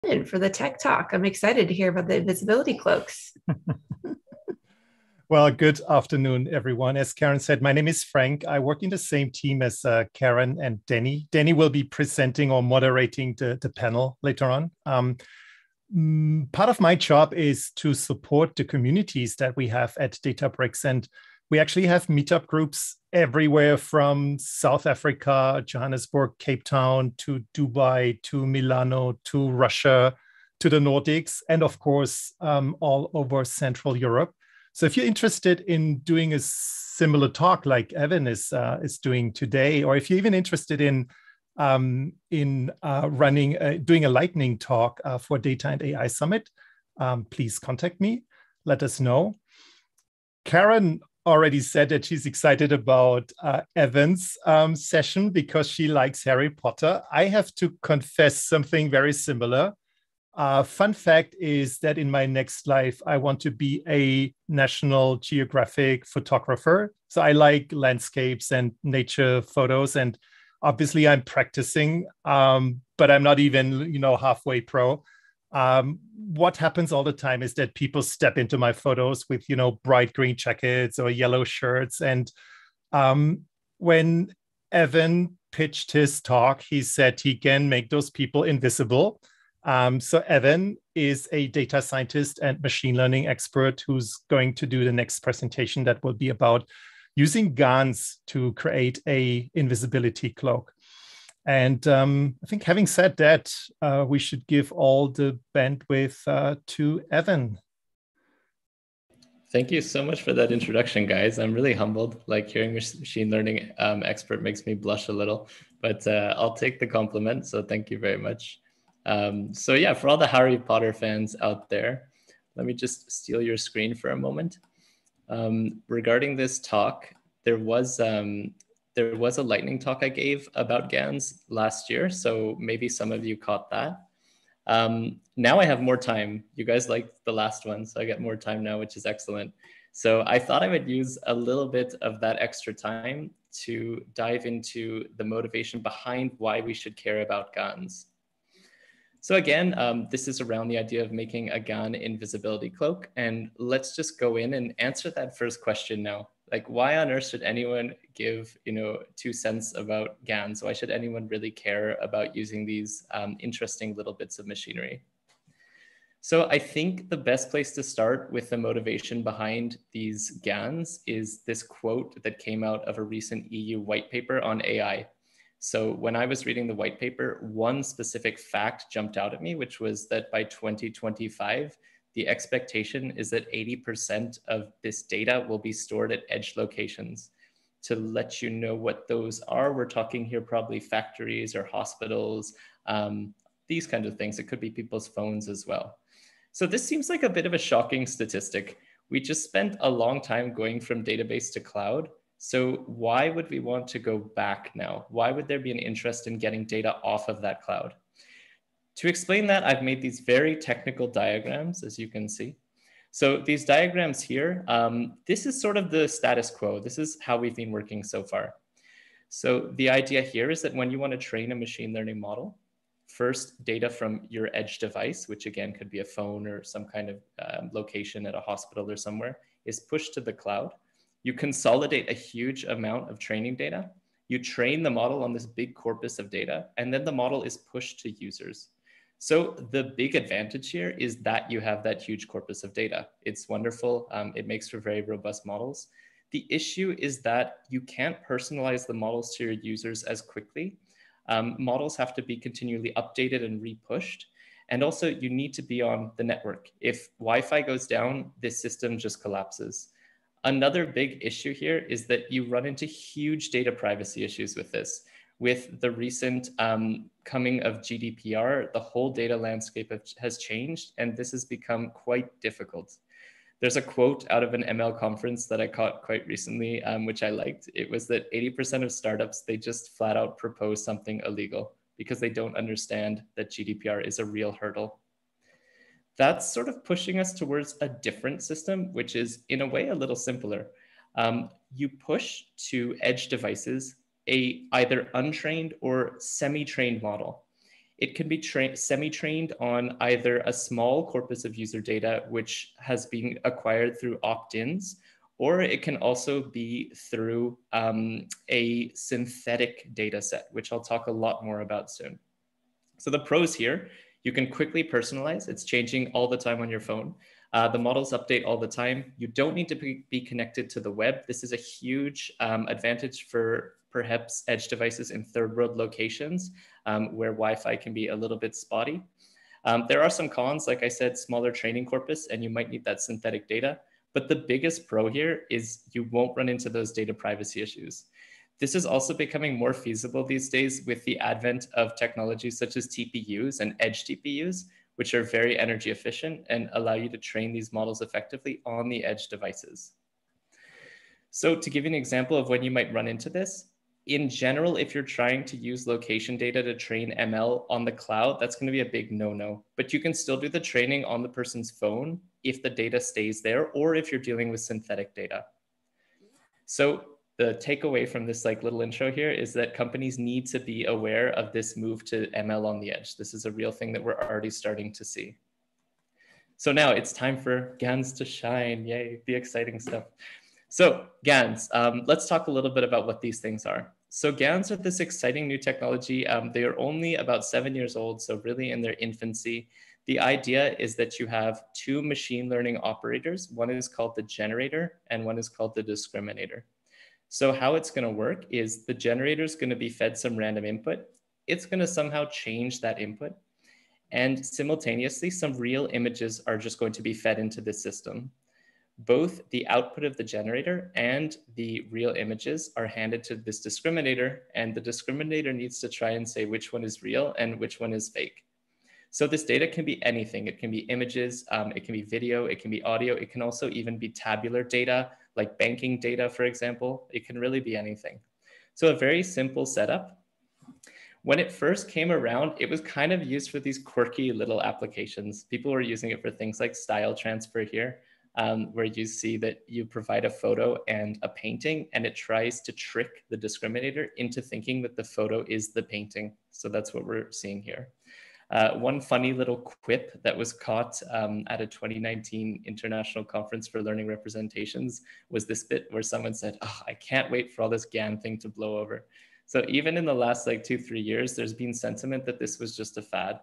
in for the tech talk. I'm excited to hear about the invisibility cloaks. Well, good afternoon, everyone. As Karen said, my name is Frank. I work in the same team as Karen and Danny. Danny will be presenting or moderating the panel later on. Part of my job is to support the communities that we have at Databricks. And we actually have meetup groups everywhere from South Africa, Johannesburg, Cape Town, to Dubai, to Milano, to Russia, to the Nordics, and of course, all over Central Europe. So if you're interested in doing a similar talk like Evan is doing today, or if you're even interested in doing a lightning talk for Data and AI Summit, please contact me. Let us know. Karen already said that she's excited about Evan's session because she likes Harry Potter. I have to confess something very similar. Fun fact is that in my next life, I want to be a National Geographic photographer. So I like landscapes and nature photos, and obviously I'm practicing, but I'm not even, halfway pro. What happens all the time is that people step into my photos with, bright green jackets or yellow shirts. And when Evan pitched his talk, he said he can make those people invisible. So Evan is a data scientist and machine learning expert who's going to do the next presentation that will be about using GANs to create a invisibility cloak. And I think having said that, we should give all the bandwidth to Evan. Thank you so much for that introduction, guys. I'm really humbled. Like hearing machine learning expert makes me blush a little, but I'll take the compliment. So thank you very much. So yeah, for all the Harry Potter fans out there, let me just steal your screen for a moment. Regarding this talk, there was a lightning talk I gave about GANs last year, so maybe some of you caught that. Now I have more time. You guys liked the last one, so I get more time now, which is excellent. So I thought I would use a little bit of that extra time to dive into the motivation behind why we should care about GANs. So again, this is around the idea of making a GAN invisibility cloak. And let's just go in and answer that first question now. Like, why on earth should anyone give, 2 cents about GANs? Why should anyone really care about using these interesting little bits of machinery? So I think the best place to start with the motivation behind these GANs is this quote that came out of a recent EU white paper on AI. So when I was reading the white paper, one specific fact jumped out at me, which was that by 2025, the expectation is that 80% of this data will be stored at edge locations. To let you know what those are, we're talking here probably factories or hospitals, these kinds of things. It could be people's phones as well. So this seems like a bit of a shocking statistic. We just spent a long time going from database to cloud. So why would we want to go back now? Why would there be an interest in getting data off of that cloud? To explain that, I've made these very technical diagrams, as you can see. So these diagrams here, this is sort of the status quo. This is how we've been working so far. So the idea here is that when you want to train a machine learning model, first data from your edge device, which again could be a phone or some kind of location at a hospital or somewhere, is pushed to the cloud. You consolidate a huge amount of training data. You train the model on this big corpus of data, and then the model is pushed to users. So the big advantage here is that you have that huge corpus of data. It's wonderful. It makes for very robust models. The issue is that you can't personalize the models to your users as quickly. Models have to be continually updated and repushed. And also you need to be on the network. If Wi-Fi goes down, this system just collapses. Another big issue here is that you run into huge data privacy issues with this. With the recent coming of GDPR, the whole data landscape has changed, and this has become quite difficult. There's a quote out of an ML conference that I caught quite recently, which I liked. It was that 80% of startups, they just flat out propose something illegal because they don't understand that GDPR is a real hurdle. That's sort of pushing us towards a different system, which is in a way a little simpler. You push to edge devices a either untrained or semi-trained model. It can be semi-trained on either a small corpus of user data, which has been acquired through opt-ins, or it can also be through a synthetic data set, which I'll talk a lot more about soon. So the pros here, you can quickly personalize. It's changing all the time on your phone. The models update all the time. You don't need to be connected to the web. This is a huge advantage for perhaps edge devices in third world locations where Wi-Fi can be a little bit spotty. There are some cons, like I said, smaller training corpus, and you might need that synthetic data. But the biggest pro here is you won't run into those data privacy issues. This is also becoming more feasible these days with the advent of technologies such as TPUs and edge TPUs, which are very energy efficient and allow you to train these models effectively on the edge devices. So to give you an example of when you might run into this, in general, if you're trying to use location data to train ML on the cloud, that's going to be a big no-no. But you can still do the training on the person's phone if the data stays there, or if you're dealing with synthetic data. So the takeaway from this little intro here is that companies need to be aware of this move to ML on the edge. This is a real thing that we're already starting to see. So now it's time for GANs to shine. Yay, the exciting stuff. So GANs, let's talk a little bit about what these things are. So GANs are this exciting new technology. They are only about 7 years old, so really in their infancy. The idea is that you have two machine learning operators. One is called the generator and one is called the discriminator. So how it's going to work is the generator is going to be fed some random input. It's going to somehow change that input. And simultaneously, some real images are just going to be fed into the system. Both the output of the generator and the real images are handed to this discriminator, and the discriminator needs to try and say which one is real and which one is fake. So this data can be anything. It can be images, it can be video, it can be audio. It can also even be tabular data, like banking data, for example. It can really be anything. So a very simple setup. When it first came around, it was kind of used for these quirky little applications. People were using it for things like style transfer here, where you see that you provide a photo and a painting, and it tries to trick the discriminator into thinking that the photo is the painting. So that's what we're seeing here. One funny little quip that was caught at a 2019 International Conference for Learning Representations was this bit where someone said, "Oh, I can't wait for all this GAN thing to blow over." So even in the last 2-3 years, there's been sentiment that this was just a fad.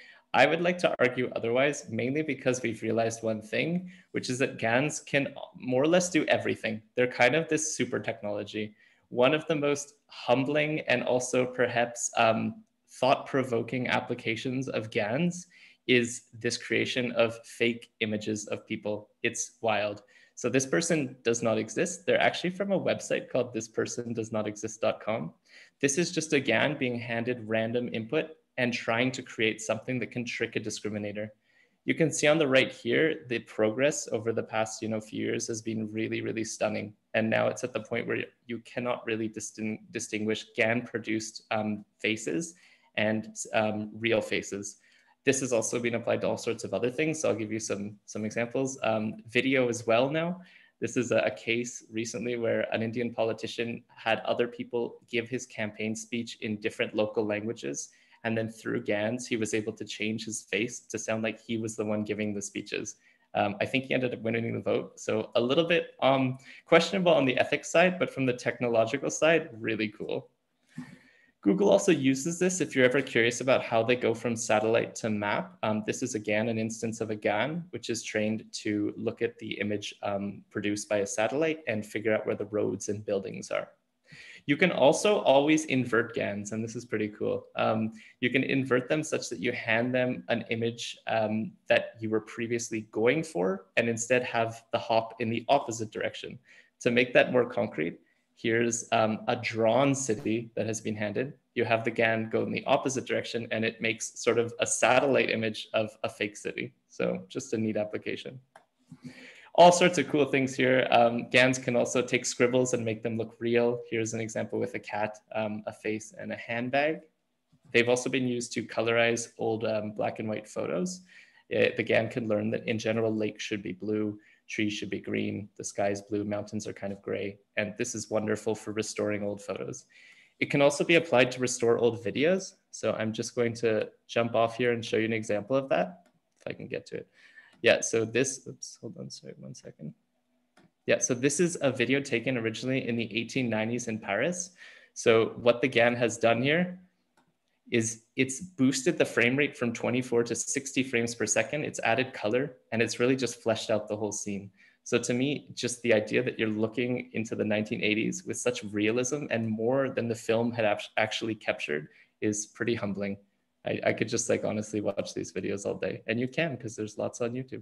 I would like to argue otherwise, mainly because we've realized one thing, which is that GANs can more or less do everything. They're kind of this super technology. One of the most humbling and also perhaps thought-provoking applications of GANs is this creation of fake images of people. It's wild. So this person does not exist. They're actually from a website called thispersondoesnotexist.com. This is just a GAN being handed random input and trying to create something that can trick a discriminator. You can see on the right here, the progress over the past few years has been really, really stunning. And now it's at the point where you cannot really distinguish GAN-produced faces and real faces. This has also been applied to all sorts of other things. So I'll give you some examples. Video as well now. This is a case recently where an Indian politician had other people give his campaign speech in different local languages. And then through GANs, he was able to change his face to sound like he was the one giving the speeches. I think he ended up winning the vote. So a little bit questionable on the ethics side, but from the technological side, really cool. Google also uses this if you're ever curious about how they go from satellite to map. This is again an instance of a GAN, which is trained to look at the image produced by a satellite and figure out where the roads and buildings are. You can also always invert GANs, and this is pretty cool. You can invert them such that you hand them an image that you were previously going for, and instead have the hop in the opposite direction. To make that more concrete, here's a drawn city that has been handed. You have the GAN go in the opposite direction, and it makes sort of a satellite image of a fake city. So just a neat application. All sorts of cool things here. GANs can also take scribbles and make them look real. Here's an example with a cat, a face, and a handbag. They've also been used to colorize old black and white photos. The GAN can learn that in general, lakes should be blue, trees should be green, the sky is blue, mountains are kind of gray. And this is wonderful for restoring old photos. It can also be applied to restore old videos. So I'm just going to jump off here and show you an example of that, if I can get to it. Yeah, so this, oops, hold on, sorry, 1 second. Yeah, so this is a video taken originally in the 1890s in Paris. So what the GAN has done here is it's boosted the frame rate from 24 to 60 frames per second. It's added color, and it's really just fleshed out the whole scene. So to me, just the idea that you're looking into the 1980s with such realism and more than the film had actually captured is pretty humbling. I could just like honestly watch these videos all day, and you can because there's lots on YouTube.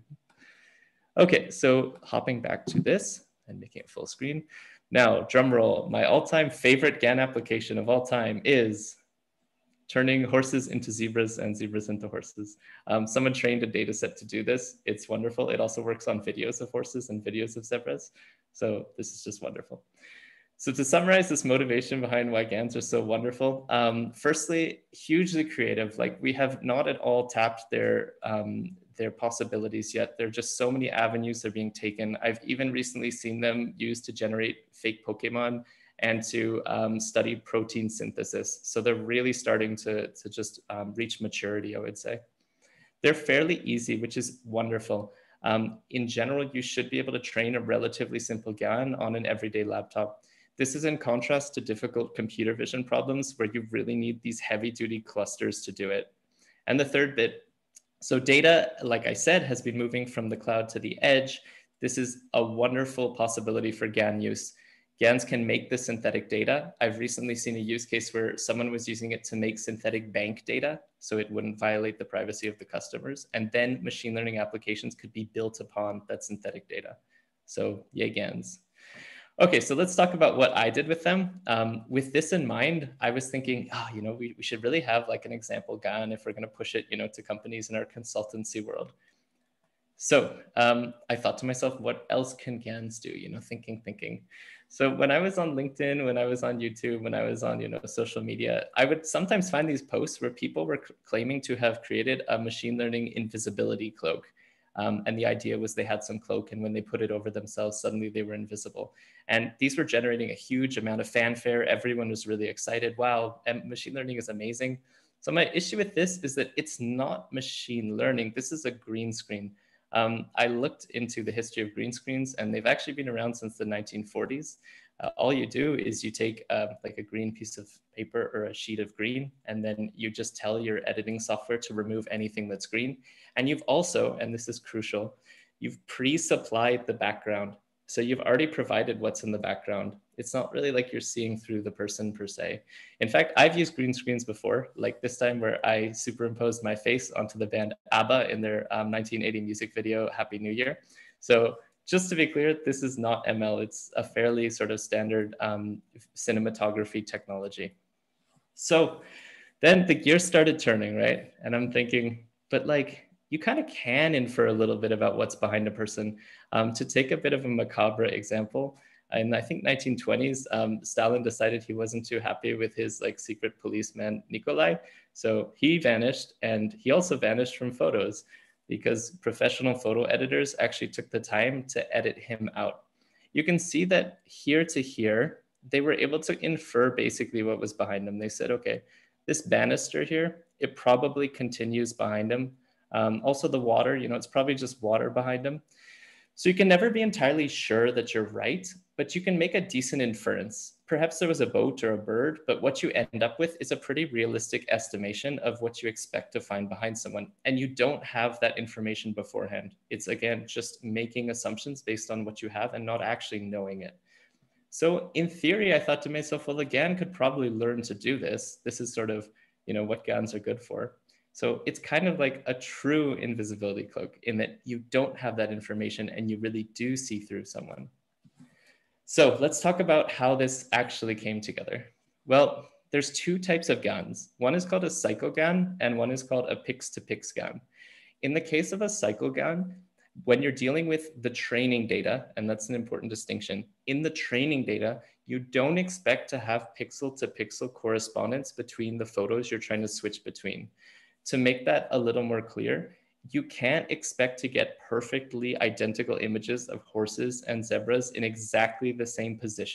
Okay, so hopping back to this and making it full screen. Now, drum roll, my all-time favorite GAN application of all time is turning horses into zebras and zebras into horses. Someone trained a data set to do this. It's wonderful. It also works on videos of horses and videos of zebras. So this is just wonderful. So to summarize this motivation behind why GANs are so wonderful, firstly, hugely creative. Like we have not at all tapped their possibilities yet. There are just so many avenues they're being taken. I've even recently seen them used to generate fake Pokemon and to study protein synthesis. So they're really starting to just reach maturity, I would say. They're fairly easy, which is wonderful. In general, you should be able to train a relatively simple GAN on an everyday laptop. This is in contrast to difficult computer vision problems where you really need these heavy duty clusters to do it. And the third bit, so data, like I said, has been moving from the cloud to the edge. This is a wonderful possibility for GAN use. GANs can make the synthetic data. I've recently seen a use case where someone was using it to make synthetic bank data, so it wouldn't violate the privacy of the customers. And then machine learning applications could be built upon that synthetic data. So yay, GANs. Okay, so let's talk about what I did with them. With this in mind, I was thinking, we should really have like an example GAN if we're going to push it, to companies in our consultancy world. So I thought to myself, what else can GANs do? Thinking. So when I was on LinkedIn, when I was on YouTube, when I was on, social media, I would sometimes find these posts where people were claiming to have created a machine learning invisibility cloak. And the idea was they had some cloak, and when they put it over themselves, suddenly they were invisible. And these were generating a huge amount of fanfare. Everyone was really excited. Wow, and machine learning is amazing. So my issue with this is that it's not machine learning. This is a green screen. I looked into the history of green screens, and they've actually been around since the 1940s. All you do is you take like a green piece of paper or a sheet of green, and then you just tell your editing software to remove anything that's green. And you've also, and this is crucial, you've pre-supplied the background. So you've already provided what's in the background. It's not really like you're seeing through the person per se. In fact, I've used green screens before, like this time where I superimposed my face onto the band ABBA in their 1980 music video, Happy New Year. So just to be clear, this is not ML. It's a fairly sort of standard cinematography technology. So then the gears started turning, right? And I'm thinking, but like, you kind of can infer a little bit about what's behind a person. To take a bit of a macabre example, in I think 1920s, Stalin decided he wasn't too happy with his like secret policeman, Nikolai. So he vanished, and he also vanished from photos because professional photo editors actually took the time to edit him out. You can see that here to here, they were able to infer basically what was behind him. They said, okay, this banister here, it probably continues behind him. Also the water, it's probably just water behind him. So you can never be entirely sure that you're right, but you can make a decent inference. Perhaps there was a boat or a bird, but what you end up with is a pretty realistic estimation of what you expect to find behind someone. And you don't have that information beforehand. It's again, just making assumptions based on what you have and not actually knowing it. So in theory, I thought to myself, well, the GAN could probably learn to do this. This is sort of, what GANs are good for. So it's kind of like a true invisibility cloak in that you don't have that information and you really do see through someone. So let's talk about how this actually came together. Well, there's two types of GANs. One is called a cycloGAN and one is called a pix-to-pix GAN. In the case of a cycloGAN, when you're dealing with the training data, and that's an important distinction, in the training data, you don't expect to have pixel-to-pixel correspondence between the photos you're trying to switch between. To make that a little more clear, you can't expect to get perfectly identical images of horses and zebras in exactly the same position.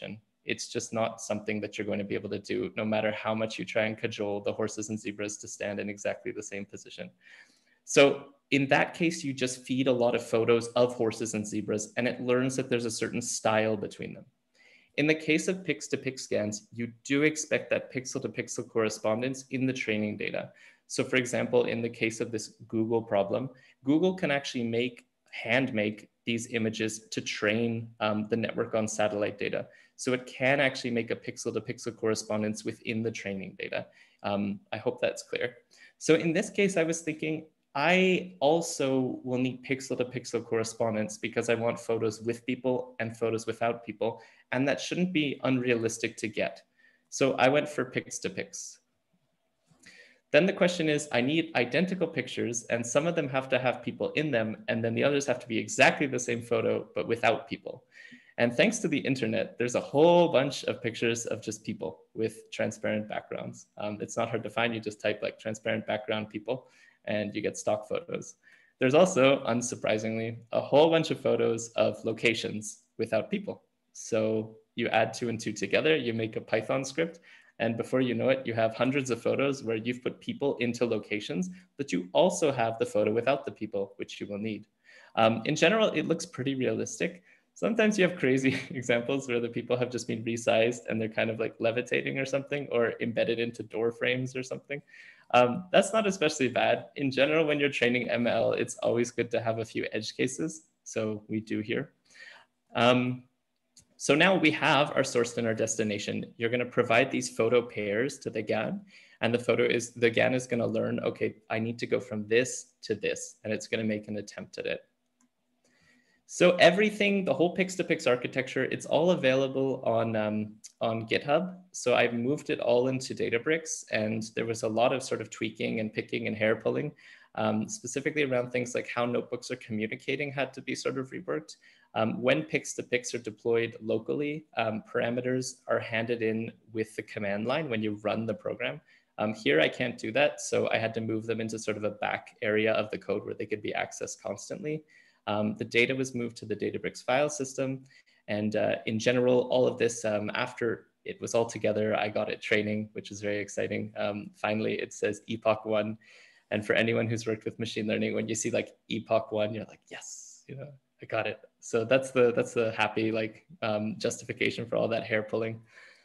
It's just not something that you're going to be able to do, no matter how much you try and cajole the horses and zebras to stand in exactly the same position. So in that case, you just feed a lot of photos of horses and zebras, and it learns that there's a certain style between them. In the case of pix-to-pix scans, you do expect that pixel-to-pixel correspondence in the training data. So for example, in the case of this Google problem, Google can actually hand make these images to train the network on satellite data. So it can actually make a pixel-to-pixel correspondence within the training data. I hope that's clear. So in this case, I was thinking, I also will need pixel-to-pixel correspondence because I want photos with people and photos without people, and that shouldn't be unrealistic to get. So I went for pix-to-pix. Then the question is, I need identical pictures, and some of them have to have people in them, and then the others have to be exactly the same photo, but without people. And thanks to the internet, there's a whole bunch of pictures of just people with transparent backgrounds. It's not hard to find. You just type like transparent background people, and you get stock photos. There's also, unsurprisingly, a whole bunch of photos of locations without people. So you add 2 and 2 together, you make a Python script, and before you know it, you have hundreds of photos where you've put people into locations, but you also have the photo without the people, which you will need. In general, it looks pretty realistic. Sometimes you have crazy examples where the people have just been resized and they're kind of like levitating or something, or embedded into door frames or something. That's not especially bad. In general, when you're training ML, it's always good to have a few edge cases. So we do here. So now we have our source and our destination. You're going to provide these photo pairs to the GAN, and the GAN is going to learn, okay, I need to go from this to this, and it's going to make an attempt at it. So everything, the whole pix-to-pix architecture, it's all available on GitHub. So I've moved it all into Databricks, and there was a lot of sort of tweaking and picking and hair pulling, specifically around things like how notebooks are communicating had to be sort of reworked. When pix-to-pix are deployed locally, parameters are handed in with the command line when you run the program. Here I can't do that, so I had to move them into sort of a back area of the code where they could be accessed constantly. The data was moved to the Databricks file system. And in general, all of this, after it was all together, I got it training, which is very exciting. Finally, it says epoch 1. And for anyone who's worked with machine learning, when you see like epoch 1, you're like, yes, you know, I got it. So that's the happy like justification for all that hair pulling.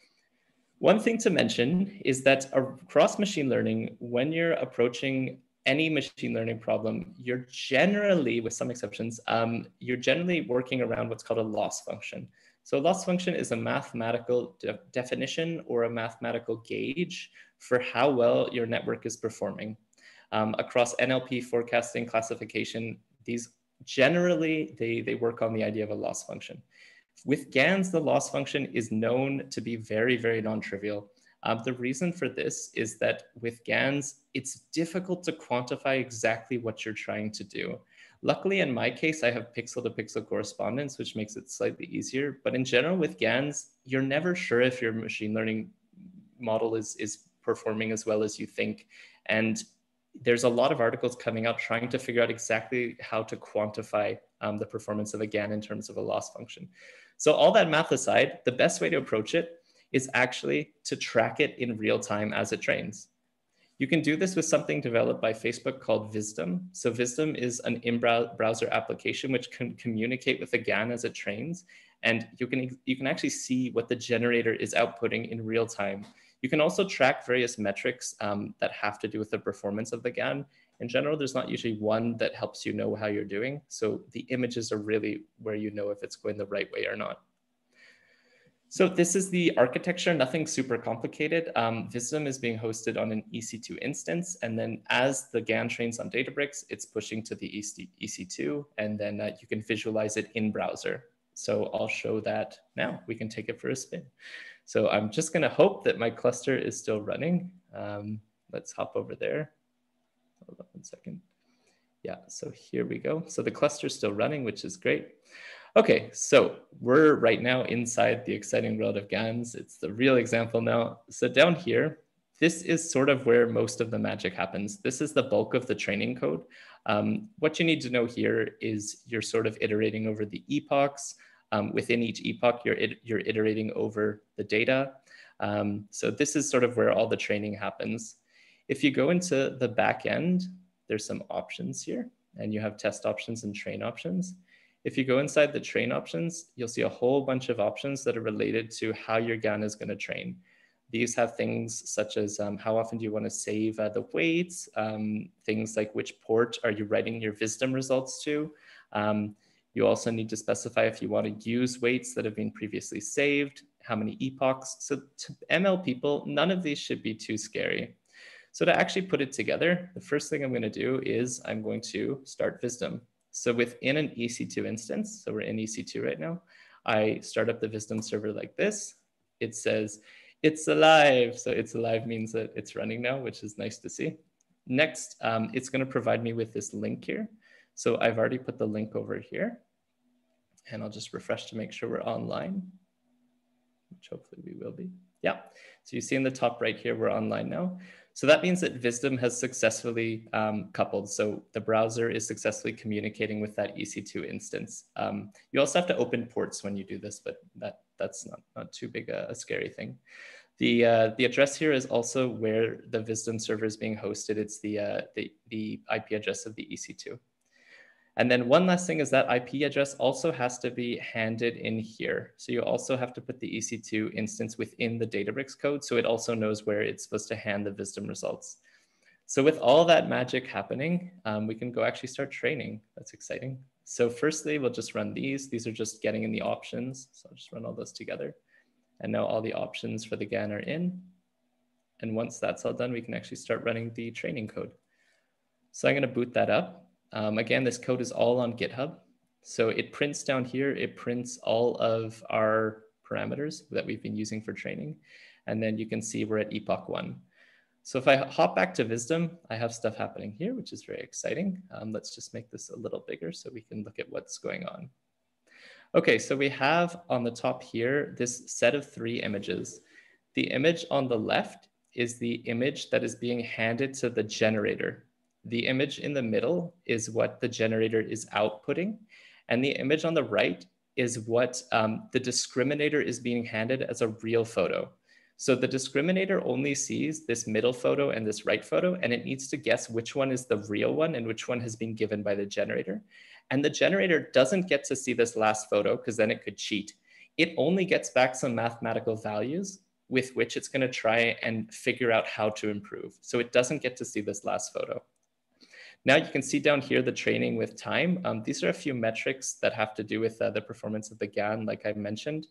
One thing to mention is that across machine learning, when you're approaching any machine learning problem, you're generally, with some exceptions, you're generally working around what's called a loss function. So a loss function is a mathematical definition or a mathematical gauge for how well your network is performing. Across NLP, forecasting, classification, these generally, they work on the idea of a loss function. With GANs, the loss function is known to be very, very non-trivial. The reason for this is that with GANs, it's difficult to quantify exactly what you're trying to do. Luckily, in my case, I have pixel-to-pixel correspondence, which makes it slightly easier. But in general, with GANs, you're never sure if your machine learning model is performing as well as you think. And there's a lot of articles coming out trying to figure out exactly how to quantify the performance of a GAN in terms of a loss function. So all that math aside, the best way to approach it is actually to track it in real time as it trains. You can do this with something developed by Facebook called Wisdom. So Wisdom is an in-browser application which can communicate with the GAN as it trains. And you can actually see what the generator is outputting in real time. You can also track various metrics that have to do with the performance of the GAN. In general, there's not usually one that helps you know how you're doing. So the images are really where you know if it's going the right way or not. So this is the architecture, nothing super complicated. Wisdom is being hosted on an EC2 instance. And then as the GAN trains on Databricks, it's pushing to the EC2. And then you can visualize it in browser. So I'll show that now. We can take it for a spin. So I'm just going to hope that my cluster is still running. Let's hop over there. Hold on 1 second. Yeah, so here we go. So the cluster is still running, which is great. Okay, so we're right now inside the exciting world of GANs. It's the real example now. So down here, this is sort of where most of the magic happens. This is the bulk of the training code. What you need to know here is you're sort of iterating over the epochs. Within each epoch, you're iterating over the data. So this is sort of where all the training happens. If you go into the back end, there's some options here, and you have test options and train options. If you go inside the train options, you'll see a whole bunch of options that are related to how your GAN is going to train. These have things such as how often do you want to save the weights, things like which port are you writing your wisdom results to. You also need to specify if you want to use weights that have been previously saved, how many epochs. So to ML people, none of these should be too scary. So to actually put it together, the first thing I'm going to do is I'm going to start Wisdom. So within an EC2 instance, so we're in EC2 right now, I start up the Wisdom server like this. It says, it's alive. So it's alive means that it's running now, which is nice to see. Next, it's going to provide me with this link here. So I've already put the link over here. And I'll just refresh to make sure we're online, which hopefully we will be. Yeah, so you see in the top right here, we're online now. So that means that Wisdom has successfully coupled. So the browser is successfully communicating with that EC2 instance. You also have to open ports when you do this, but that's not too big a scary thing. The address here is also where the Wisdom server is being hosted. It's the IP address of the EC2. And then one last thing is that IP address also has to be handed in here. So you also have to put the EC2 instance within the Databricks code, so it also knows where it's supposed to hand the Wisdom results. So with all that magic happening, we can go actually start training. That's exciting. So firstly, we'll just run these. These are just getting in the options. So I'll just run all those together. And now all the options for the GAN are in. And once that's all done, we can actually start running the training code. So I'm going to boot that up. Again, this code is all on GitHub. So it prints down here, it prints all of our parameters that we've been using for training. And then you can see we're at epoch 1. So if I hop back to Wisdom, I have stuff happening here, which is very exciting. Let's just make this a little bigger so we can look at what's going on. Okay, so we have on the top here, this set of 3 images. The image on the left is the image that is being handed to the generator. The image in the middle is what the generator is outputting. And the image on the right is what the discriminator is being handed as a real photo. So the discriminator only sees this middle photo and this right photo, and it needs to guess which one is the real one and which one has been given by the generator. And the generator doesn't get to see this last photo because then it could cheat. It only gets back some mathematical values with which it's going to try and figure out how to improve. So it doesn't get to see this last photo. Now you can see down here the training with time. These are a few metrics that have to do with the performance of the GAN, like I mentioned.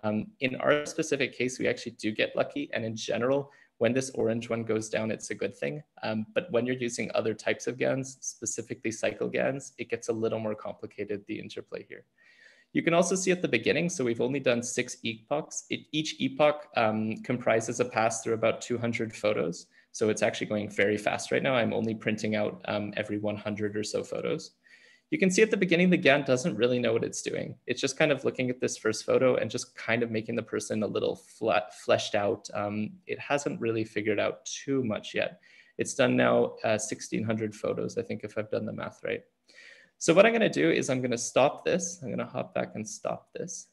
In our specific case, we actually do get lucky. And in general, when this orange one goes down, it's a good thing. But when you're using other types of GANs, specifically cycle GANs, it gets a little more complicated, the interplay here. You can also see at the beginning, so we've only done 6 epochs. Each epoch comprises a pass through about 200 photos. So it's actually going very fast right now. I'm only printing out every 100 or so photos. You can see at the beginning, the GAN doesn't really know what it's doing. It's just kind of looking at this first photo and just kind of making the person a little fleshed out. It hasn't really figured out too much yet. It's done now 1,600 photos, I think, if I've done the math right. So what I'm going to do is I'm going to stop this. I'm going to hop back and stop this.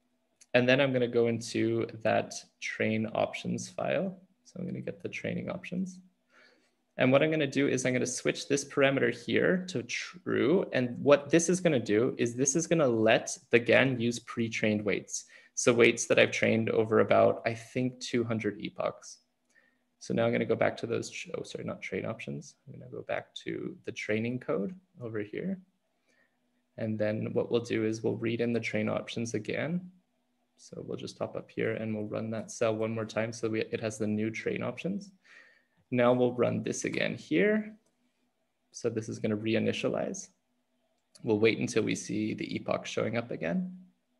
And then I'm going to go into that train options file. So I'm going to get the training options. And what I'm going to do is I'm going to switch this parameter here to true. And what this is going to do is this is going to let the GAN use pre-trained weights. So weights that I've trained over about, I think, 200 epochs. So now I'm going to go back to those, oh, sorry, not train options. I'm going to go back to the training code over here. And then what we'll do is we'll read in the train options again. So we'll just hop up here and we'll run that cell one more time so it has the new train options. Now we'll run this again here. So this is going to reinitialize. We'll wait until we see the epoch showing up again.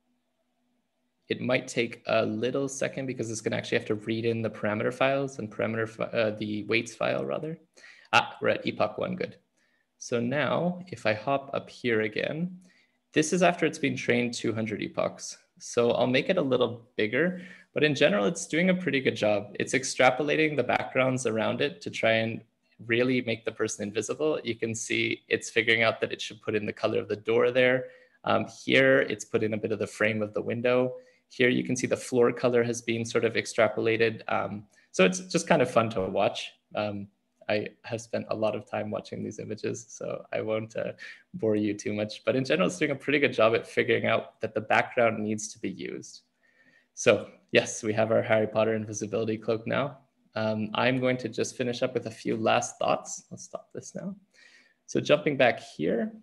It might take a little second because it's going to actually have to read in the parameter files and the weights file rather. We're at epoch 1, good. So now if I hop up here again, this is after it's been trained 200 epochs. So I'll make it a little bigger, but in general, it's doing a pretty good job. It's extrapolating the backgrounds around it to try and really make the person invisible. You can see it's figuring out that it should put in the color of the door there. Here, it's put in a bit of the frame of the window. Here, you can see the floor color has been sort of extrapolated. So it's just kind of fun to watch. I have spent a lot of time watching these images, so I won't bore you too much. But in general, it's doing a pretty good job at figuring out that the background needs to be used. So yes, we have our Harry Potter invisibility cloak now. I'm going to just finish up with a few last thoughts. Let's stop this now. So jumping back here,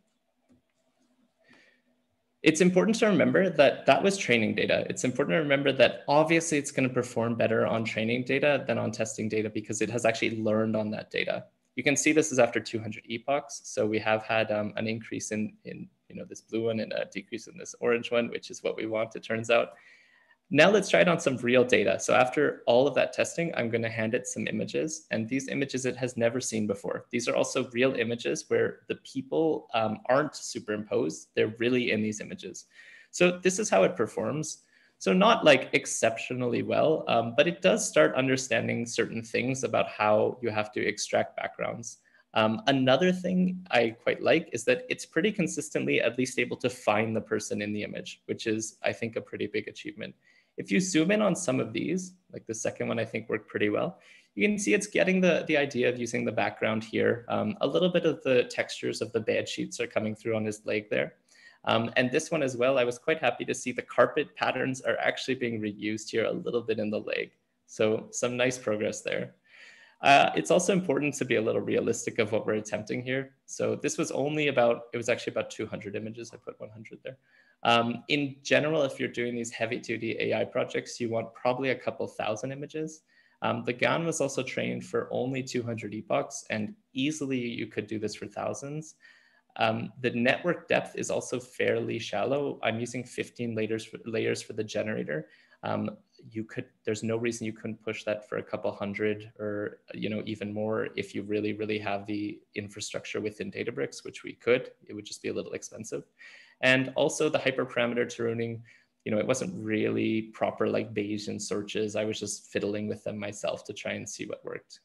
it's important to remember that that was training data. It's important to remember that obviously it's going to perform better on training data than on testing data because it has actually learned on that data. You can see this is after 200 epochs. So we have had an increase in this blue one and a decrease in this orange one, which is what we want, it turns out. Now let's try it on some real data. So after all of that testing, I'm going to hand it some images, and these images it has never seen before. These are also real images where the people aren't superimposed. They're really in these images. So this is how it performs. So not like exceptionally well, but it does start understanding certain things about how you have to extract backgrounds. Another thing I quite like is that it's pretty consistently at least able to find the person in the image, which is, I think, a pretty big achievement. If you zoom in on some of these, like the second one I think worked pretty well, you can see it's getting the idea of using the background here. A little bit of the textures of the bed sheets are coming through on his leg there. And this one as well, I was quite happy to see the carpet patterns are actually being reused here a little bit in the leg. So some nice progress there. It's also important to be a little realistic of what we're attempting here. So this was only about, it was actually about 200 images. I put 100 there. In general, if you're doing these heavy duty AI projects, you want probably a couple thousand images. The GAN was also trained for only 200 epochs, and easily you could do this for thousands. The network depth is also fairly shallow. I'm using 15 layers for the generator. There's no reason you couldn't push that for a couple hundred or even more if you really have the infrastructure within Databricks, which we could. It would just be a little expensive. And also the hyperparameter tuning, it wasn't really proper like Bayesian searches. I was just fiddling with them myself to try and see what worked.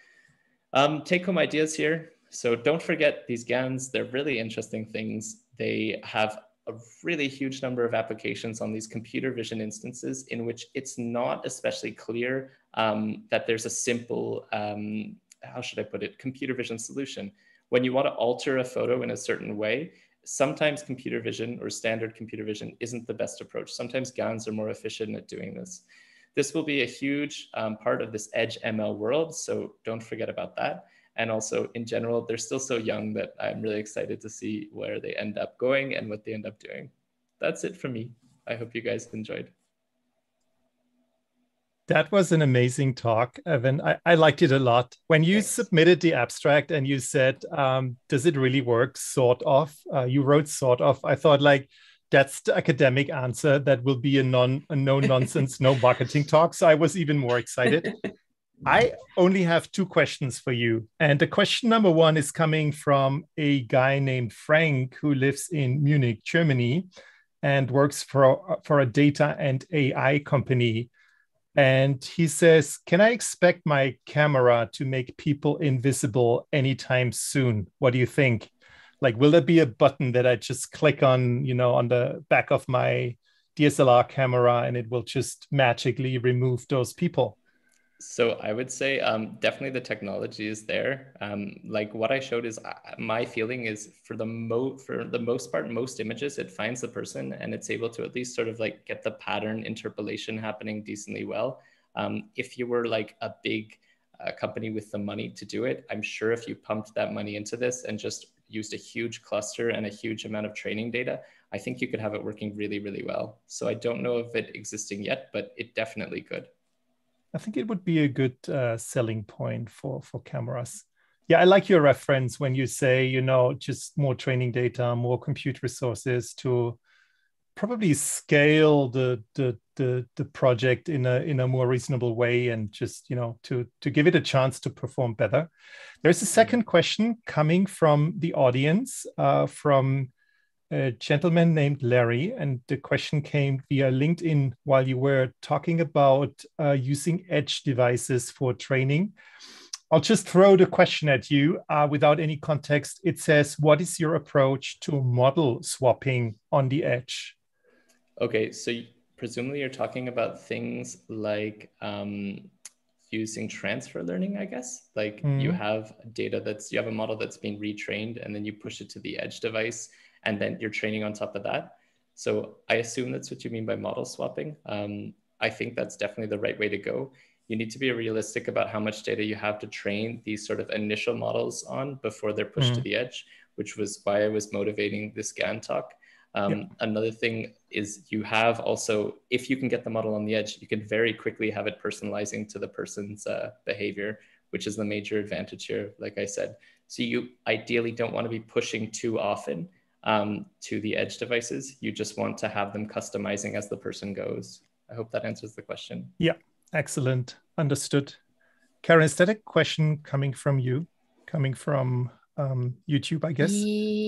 Take home ideas here. So don't forget these GANs, they're really interesting things. They have a really huge number of applications on these computer vision instances in which it's not especially clear that there's a simple, how should I put it, computer vision solution. When you want to alter a photo in a certain way, sometimes computer vision or standard computer vision isn't the best approach. Sometimes GANs are more efficient at doing this. This will be a huge part of this edge ML world, so don't forget about that. And also in general, they're still so young that I'm really excited to see where they end up going and what they end up doing. That's it for me. I hope you guys enjoyed. That was an amazing talk, Evan. I liked it a lot. When you Thanks. submitted the abstract and you said, does it really work? Sort of. You wrote sort of. I thought like, that's the academic answer. That will be a no nonsense, no marketing talk. So I was even more excited. I only have two questions for you. And the question number one is coming from a guy named Frank who lives in Munich, Germany, and works for a data and AI company. And he says, can I expect my camera to make people invisible anytime soon? What do you think? Like, will there be a button that I just click on, on the back of my DSLR camera and it will just magically remove those people? So I would say definitely the technology is there. Like what I showed is my feeling is for the most part, most images, it finds the person and it's able to at least sort of like get the pattern interpolation happening decently well. If you were like a big company with the money to do it, I'm sure if you pumped that money into this and just used a huge cluster and a huge amount of training data, I think you could have it working really, really well. So I don't know of it existing yet, but it definitely could. I think it would be a good selling point for cameras. Yeah, I like your reference when you say, just more training data, more compute resources to probably scale the project in a more reasonable way and just, to give it a chance to perform better. There's a second question coming from the audience from a gentleman named Larry, and the question came via LinkedIn while you were talking about using edge devices for training. I'll just throw the question at you without any context. It says, what is your approach to model swapping on the edge? Okay, so presumably you're talking about things like using transfer learning, I guess. Like you have data you have a model that's being retrained and then you push it to the edge device and then you're training on top of that. So I assume that's what you mean by model swapping. I think that's definitely the right way to go. You need to be realistic about how much data you have to train these sort of initial models on before they're pushed to the edge, which was why I was motivating this GAN talk. Another thing is you have also, if you can get the model on the edge, you can very quickly have it personalizing to the person's behavior, which is the major advantage here, like I said. So you ideally don't want to be pushing too often to the edge devices. You just want to have them customizing as the person goes. I hope that answers the question. Yeah, excellent. Understood. Karen, is that a question coming from you, coming from YouTube, I guess?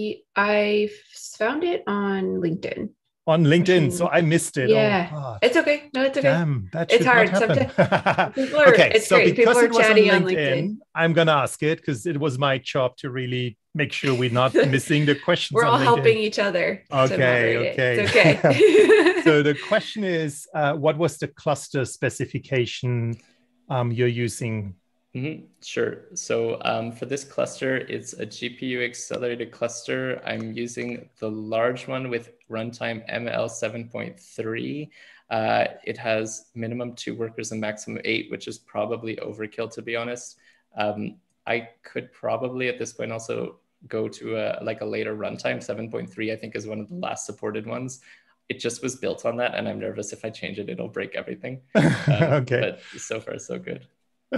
I found it on LinkedIn. On LinkedIn, so I missed it. Yeah, oh, it's okay. No, it's okay. Damn, that it's should hard. not happen. People are, okay, it's so great. because People are it was chatty on on LinkedIn. I'm gonna ask it because it was my job to really make sure we're not missing the questions. We're all on LinkedIn. helping each other. Okay. It's okay. So the question is, what was the cluster specification you're using? Sure. So for this cluster, it's a GPU accelerated cluster. I'm using the large one with runtime ML 7.3. It has minimum 2 workers and maximum 8, which is probably overkill, to be honest. I could probably at this point also go to a later runtime. 7.3, I think, is one of the last supported ones. It just was built on that, and I'm nervous if I change it, it'll break everything. Okay. But so far, so good.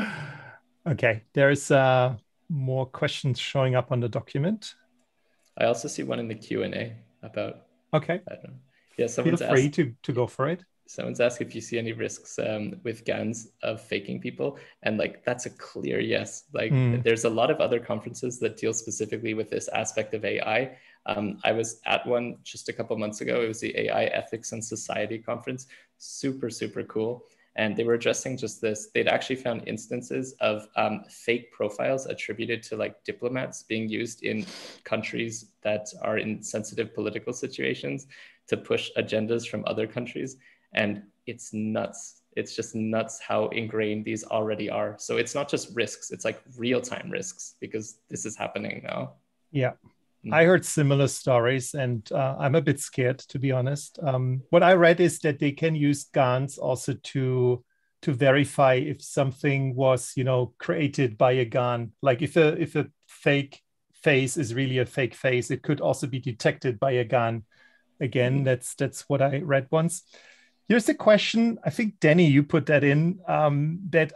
Okay, there's more questions showing up on the document. I also see one in the Q&A about. Okay. I don't know. Yeah, feel free to go for it. Someone's asked if you see any risks with GANs of faking people, and that's a clear yes. There's a lot of other conferences that deal specifically with this aspect of AI. I was at one just a couple months ago. It was the AI Ethics and Society conference. Super, super cool. And they were addressing just this. They'd actually found instances of fake profiles attributed to diplomats being used in countries that are in sensitive political situations to push agendas from other countries. And it's nuts. It's just nuts how ingrained these already are. So it's not just risks, it's real-time risks because this is happening now. Yeah. I heard similar stories and I'm a bit scared, to be honest. What I read is that they can use GANs also to verify if something was, created by a GAN. Like if a fake face is really a fake face, it could also be detected by a GAN. Again, that's what I read once. Here's the question. I think, Danny, you put that in, that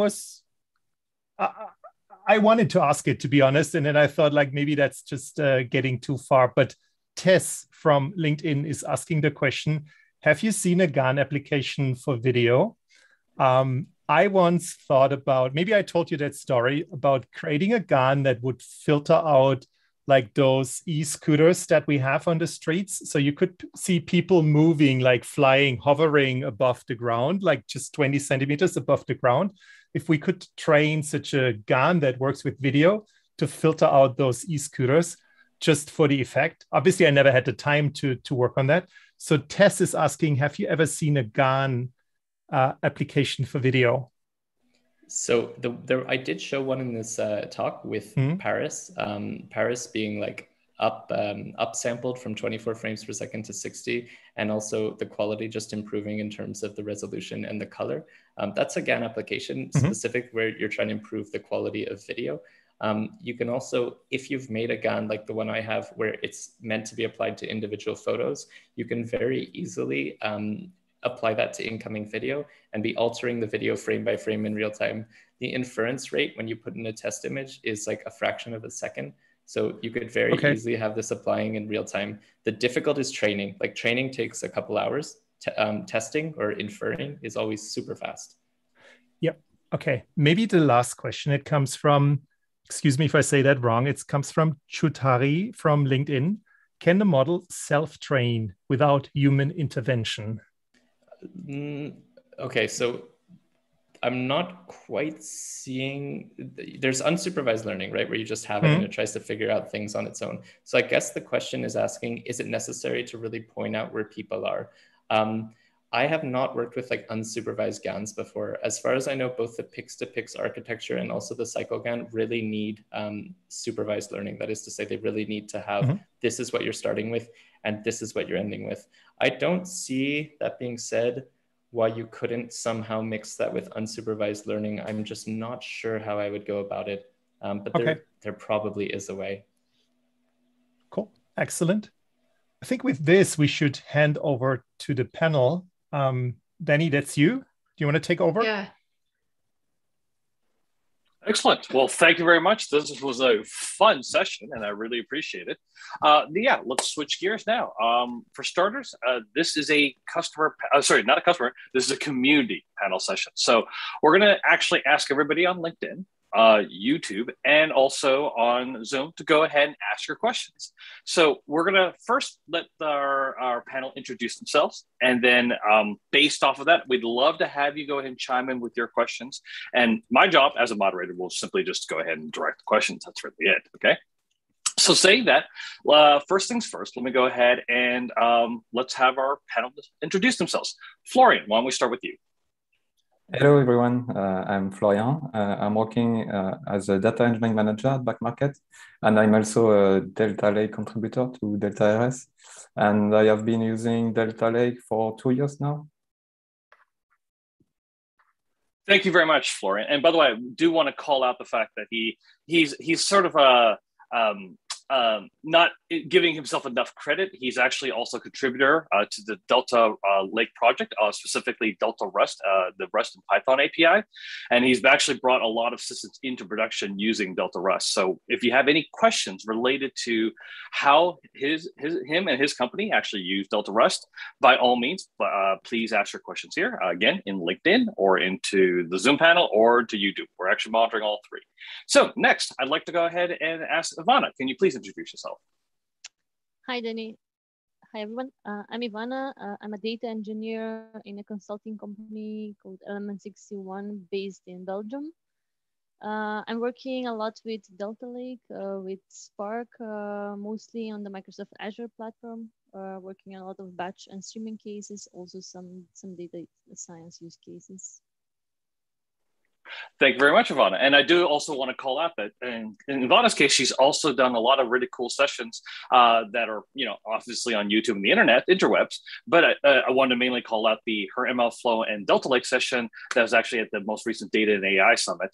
I wanted to ask it, to be honest. And then I thought maybe that's just getting too far. But Tess from LinkedIn is asking the question, have you seen a GAN application for video? I once thought about, maybe I told you that story about creating a GAN that would filter out those e-scooters that we have on the streets. So you could see people moving, flying, hovering above the ground, just 20 centimeters above the ground. If we could train such a GAN that works with video to filter out those e-scooters just for the effect. Obviously, I never had the time to work on that. So Tess is asking, have you ever seen a GAN application for video? So I did show one in this talk with Paris. Paris being up sampled from 24 frames per second to 60, and also the quality just improving in terms of the resolution and the color. That's a GAN application specific where you're trying to improve the quality of video. You can also, if you've made a GAN like the one I have, where it's meant to be applied to individual photos, you can very easily apply that to incoming video and be altering the video frame by frame in real time. The inference rate when you put in a test image is a fraction of a second. So you could very easily have this applying in real time. The difficult is training. Training takes a couple hours. Testing or inferring is always super fast. Yep. Okay. Maybe the last question, it comes from, excuse me if I say that wrong, it comes from Chutari from LinkedIn. Can the model self-train without human intervention? Okay, so I'm not quite seeing, there's unsupervised learning, right? Where you just have it and it tries to figure out things on its own. So I guess the question is asking, is it necessary to really point out where people are? I have not worked with like unsupervised GANs before. As far as I know, both the pix-to-pix architecture and also the cycle GAN really need supervised learning. That is to say, they really need to have, this is what you're starting with, and this is what you're ending with. I don't see, that being said, why you couldn't somehow mix that with unsupervised learning. I'm just not sure how I would go about it, but there probably is a way. Cool, excellent. I think with this, we should hand over to the panel. Danny, that's you. Do you want to take over? Yeah. Excellent. Well, thank you very much. This was a fun session, and I really appreciate it. Yeah, let's switch gears now. For starters, this is a customer, sorry, not a customer, this is a community panel session. So we're going to actually ask everybody on LinkedIn, YouTube, and also on Zoom to go ahead and ask your questions. So we're going to first let our panel introduce themselves. And then based off of that, we'd love to have you go ahead and chime in with your questions. And my job as a moderator will simply just go ahead and direct the questions. That's really it. Okay. So saying that, first things first, let me go ahead and let's have our panelists introduce themselves. Florian, why don't we start with you? Hello, everyone. I'm Florian. I'm working as a data engineering manager at Back Market, and I'm also a Delta Lake contributor to Delta RS. And I have been using Delta Lake for 2 years now. Thank you very much, Florian. And by the way, I do want to call out the fact that he's sort of not giving himself enough credit. He's actually also a contributor to the Delta Lake project, specifically Delta Rust, the Rust and Python API. And he's actually brought a lot of systems into production using Delta Rust. So if you have any questions related to how him and his company actually use Delta Rust, by all means, please ask your questions here, again, in LinkedIn or into the Zoom panel or to YouTube. We're actually monitoring all three. So next, I'd like to go ahead and ask Ivana, can you please introduce yourself? Hi, Danny. Hi, everyone. I'm Ivana. I'm a data engineer in a consulting company called Element 61 based in Belgium. I'm working a lot with Delta Lake, with Spark, mostly on the Microsoft Azure platform, working on a lot of batch and streaming cases, also some data science use cases. Thank you very much, Ivana. And I do also want to call out that in Ivana's case, she's also done a lot of really cool sessions that are, obviously on YouTube and the internet, interwebs. But I wanted to mainly call out her ML Flow and Delta Lake session that was actually at the most recent Data and AI Summit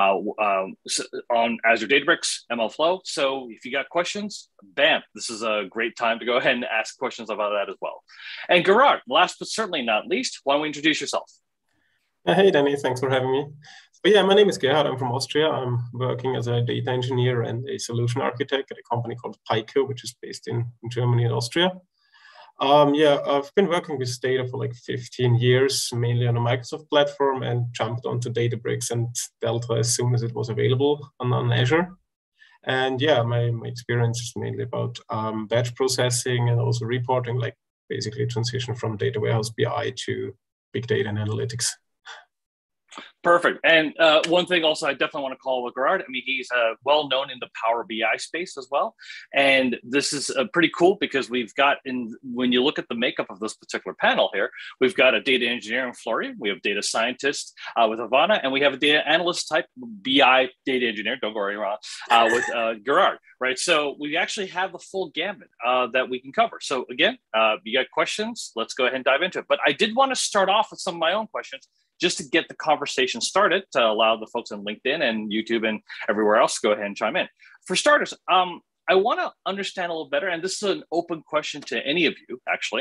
on Azure Databricks, ML Flow. So if you got questions, bam, this is a great time to go ahead and ask questions about that as well. And Gerard, last but certainly not least, why don't we introduce yourself? Hey, Danny, thanks for having me. So yeah, my name is Gerhard. I'm from Austria. I'm working as a data engineer and a solution architect at a company called Pico, which is based in Germany and Austria. Yeah, I've been working with data for like 15 years, mainly on a Microsoft platform, and jumped onto Databricks and Delta as soon as it was available on Azure. And yeah, my experience is mainly about batch processing and also reporting, like basically transition from data warehouse BI to big data and analytics. Perfect. And one thing also I definitely want to call Gerard. I mean, he's well known in the Power BI space as well. And this is pretty cool because we've got, when you look at the makeup of this particular panel here, we've got a data engineer in Florian, we have data scientist with Ivana, and we have a data analyst type BI data engineer, don't worry, Ron, with Gerard, right? So we actually have the full gamut that we can cover. So again, you got questions, let's go ahead and dive into it. But I did want to start off with some of my own questions, just to get the conversation started to allow the folks on LinkedIn and YouTube and everywhere else to go ahead and chime in. For starters, I want to understand a little better, and this is an open question to any of you, actually.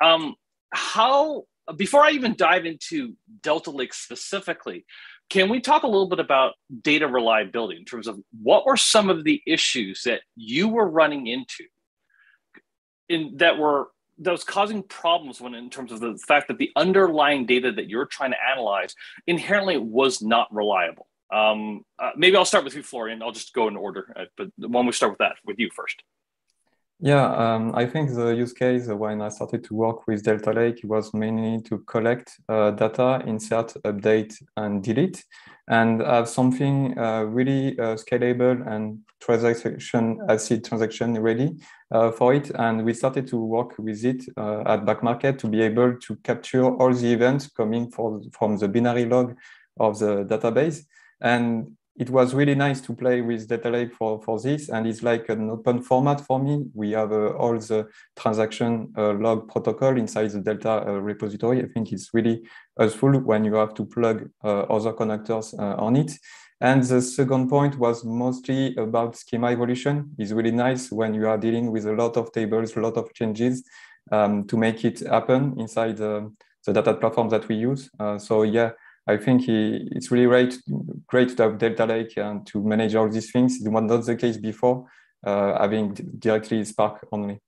Before I even dive into Delta Lake specifically, can we talk a little bit about data reliability in terms of what were some of the issues that you were running into that was causing problems in terms of the fact that the underlying data that you're trying to analyze inherently was not reliable? Maybe I'll start with you, Florian. I'll just go in order, but why don't we start with you first? Yeah, I think the use case when I started to work with Delta Lake was mainly to collect data, insert, update, and delete, and have something really scalable and acid transaction ready for it. And we started to work with it at Backmarket to be able to capture all the events coming from the binary log of the database. And it was really nice to play with Data Lake for this, and it's like an open format for me. We have all the transaction log protocol inside the Delta repository. I think it's really useful when you have to plug other connectors on it. And the second point was mostly about schema evolution. It's really nice when you are dealing with a lot of tables, a lot of changes to make it happen inside the data platform that we use. So yeah, I think it's really great to have Delta Lake and to manage all these things. It was not the case before, having directly Spark only.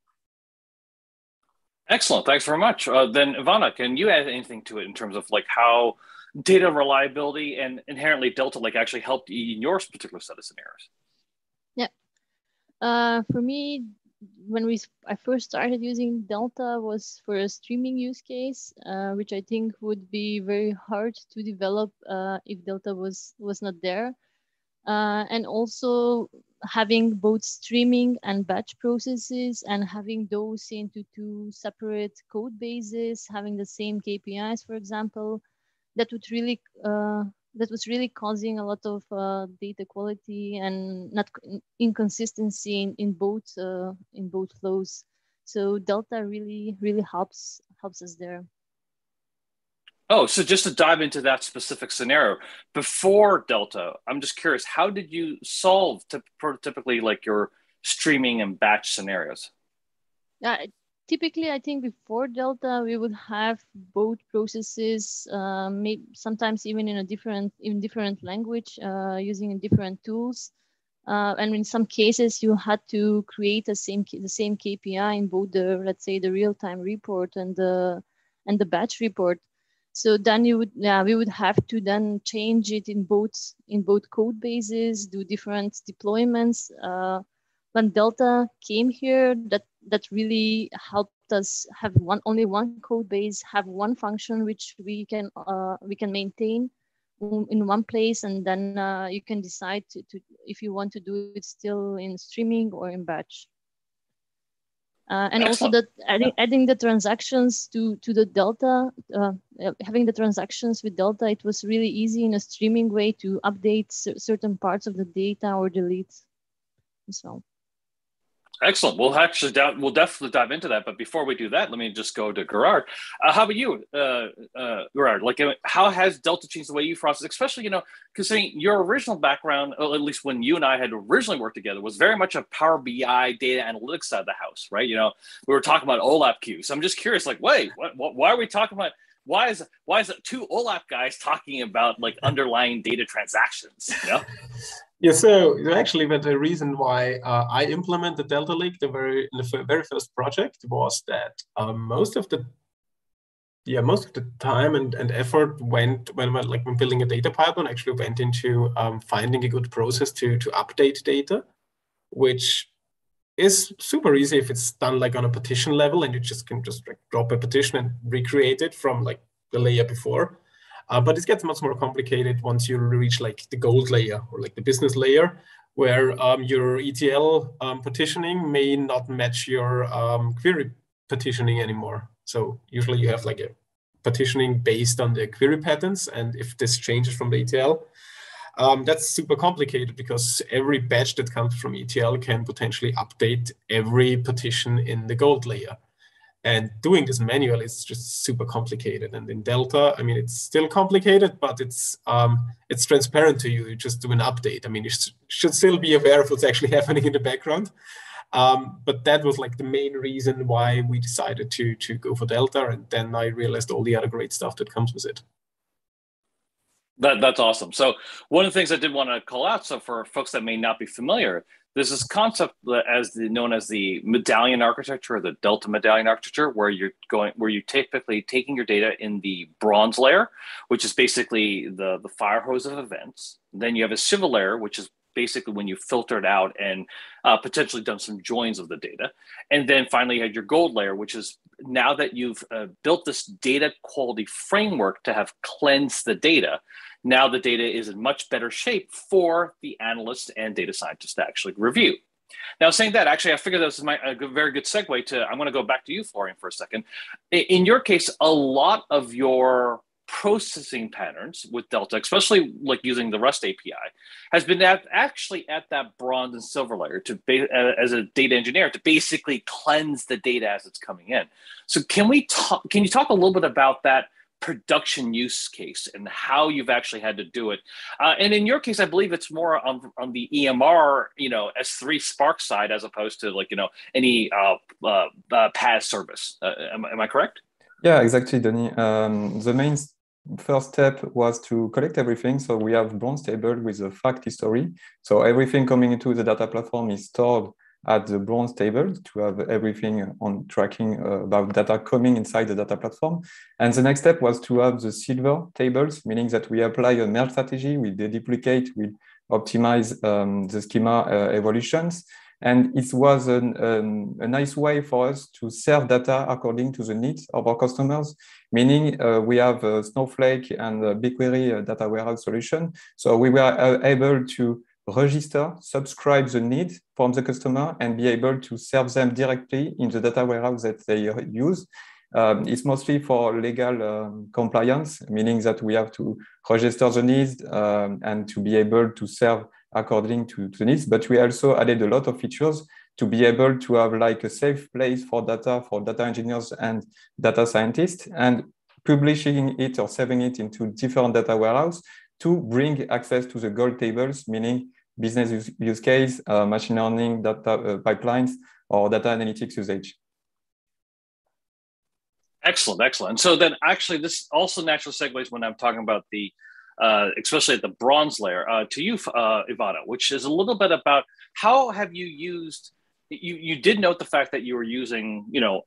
Excellent. Thanks very much. Then Ivana, can you add anything to it in terms of like how data reliability and inherently Delta Lake actually helped in your particular set of scenarios? Yeah. For me, when I first started using Delta was for a streaming use case, which I think would be very hard to develop if Delta was not there. And also having both streaming and batch processes and having those into two separate code bases, having the same KPIs, for example, that was really causing a lot of data quality and not inconsistency in both flows. So Delta really helps us there. Oh, so just to dive into that specific scenario, before Delta, I'm just curious, how did you solve prototypically like your streaming and batch scenarios? Typically, I think before Delta, we would have both processes, maybe sometimes even in different language, using different tools. And in some cases, you had to create the same KPI in both let's say the real-time report and the batch report. So then we would have to then change it in both code bases, do different deployments. When Delta came here, that really helped us have only one code base, have one function which we can maintain in one place, and then you can decide to if you want to do it still in streaming or in batch. And excellent. Also that adding the transactions to the Delta, having the transactions with Delta, it was really easy in a streaming way to update certain parts of the data or delete as well. Excellent. We'll definitely dive into that. But before we do that, let me just go to Gerard. How about you, Gerard? Like, how has Delta changed the way you process, especially, considering your original background, or at least when you and I had originally worked together, was very much a Power BI data analytics side of the house, right? We were talking about OLAP queues. So I'm just curious, like, wait, why are we talking about? Why is it two OLAP guys talking about like underlying data transactions? Yeah, so actually, but the reason why I implemented Delta Lake in the very first project was that most of the time and effort when building a data pipeline actually went into finding a good process to update data, which is super easy if it's done like on a partition level, and you can just like drop a partition and recreate it from like the layer before. But it gets much more complicated once you reach like the gold layer or like the business layer, where your ETL partitioning may not match your query partitioning anymore. So usually you have like a partitioning based on the query patterns, and if this changes from the ETL, that's super complicated because every batch that comes from ETL can potentially update every partition in the gold layer. And doing this manually is just super complicated. And in Delta, I mean, it's still complicated, but it's transparent to you. You just do an update. I mean, you should still be aware of what's actually happening in the background. But that was like the main reason why we decided to go for Delta. And then I realized all the other great stuff that comes with it. That's awesome. So one of the things I did want to call out, so for folks that may not be familiar, there's this concept known as the medallion architecture, or the Delta medallion architecture, where you're typically taking your data in the bronze layer, which is basically the fire hose of events. Then you have a civil layer, which is basically when you filtered out and potentially done some joins of the data. And then finally you had your gold layer, which is now that you've built this data quality framework to have cleansed the data, now the data is in much better shape for the analysts and data scientists to actually review. Now, saying that, actually, I figured this is a very good segue to, I'm going to go back to you, Florian, for a second. In your case, a lot of your processing patterns with Delta, especially like using the REST API, has been actually at that bronze and silver layer as a data engineer to basically cleanse the data as it's coming in. So can you talk a little bit about that production use case and how you've actually had to do it? And in your case, I believe it's more on the EMR, S3 Spark side, as opposed to like, any PaaS service. Am I correct? Yeah, exactly, Donny. The main first step was to collect everything. So we have bronze table with a fact history. So everything coming into the data platform is stored at the bronze table to have everything on tracking about data coming inside the data platform. And the next step was to have the silver tables, meaning that we apply a merge strategy, we deduplicate, we optimize the schema evolutions. And it was a nice way for us to serve data according to the needs of our customers, meaning we have a Snowflake and a BigQuery data warehouse solution. So we were able to register, subscribe the need from the customer, and be able to serve them directly in the data warehouse that they use. It's mostly for legal compliance, meaning that we have to register the needs and to be able to serve according to the needs. But we also added a lot of features to be able to have like a safe place for data engineers and data scientists, and publishing it or saving it into different data warehouse to bring access to the gold tables, meaning business use case, machine learning, data pipelines, or data analytics usage. Excellent, excellent. So then actually this also naturally segues when I'm talking about the, especially at the bronze layer, to you, Ivana, which is a little bit about how have you used, you did note the fact that you were using,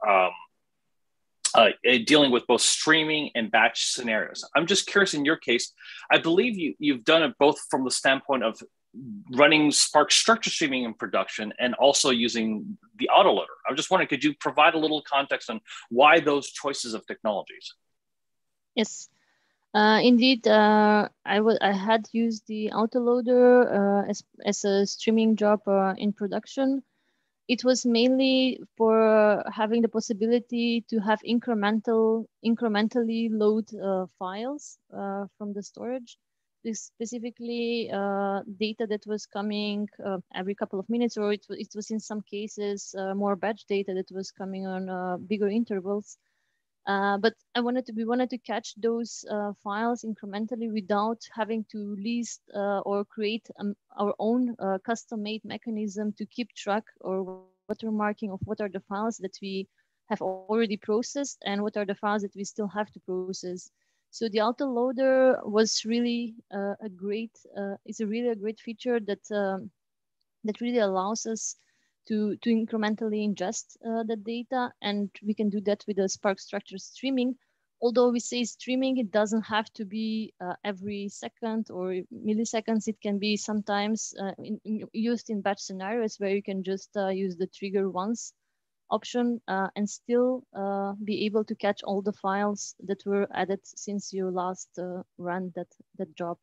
dealing with both streaming and batch scenarios. I'm just curious, in your case, I believe you've done it both from the standpoint of running Spark structure streaming in production and also using the autoloader. I'm just wondering, could you provide a little context on why those choices of technologies? Yes, indeed. I had used the autoloader as a streaming job in production. It was mainly for having the possibility to have incrementally load files from the storage. This specifically data that was coming every couple of minutes, or it was in some cases more batch data that was coming on bigger intervals. But we wanted to catch those files incrementally without having to list or create our own custom-made mechanism to keep track or watermarking of what are the files that we have already processed and what are the files that we still have to process. So the autoloader was really a great feature that really allows us to incrementally ingest the data, and we can do that with the Spark structured streaming. Although we say streaming, it doesn't have to be every second or milliseconds. It can be sometimes used in batch scenarios where you can just use the trigger once option and still be able to catch all the files that were added since you last ran that job.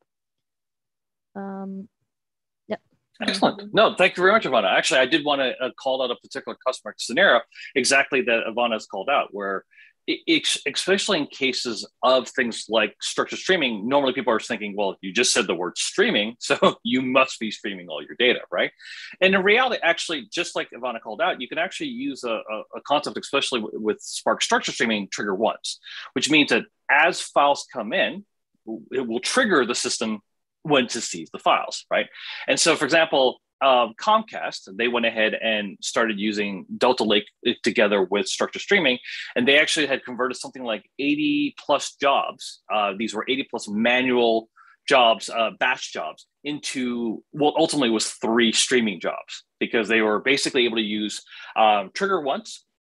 Yeah. Excellent. No, thank you very much, Ivana. Actually, I did want to call out a particular customer scenario exactly that Ivana has called out, where especially in cases of things like structured streaming, normally people are thinking, well, you just said the word streaming, so you must be streaming all your data, right? And in reality, actually, just like Ivana called out, you can actually use a concept, especially with Spark structured streaming, trigger once, which means that as files come in, it will trigger the system when to seize the files, right? And so, for example, Comcast, they went ahead and started using Delta Lake together with structured streaming, and they actually had converted something like 80 plus jobs. These were 80 plus manual jobs, batch jobs, into what ultimately was 3 streaming jobs, because they were basically able to use trigger once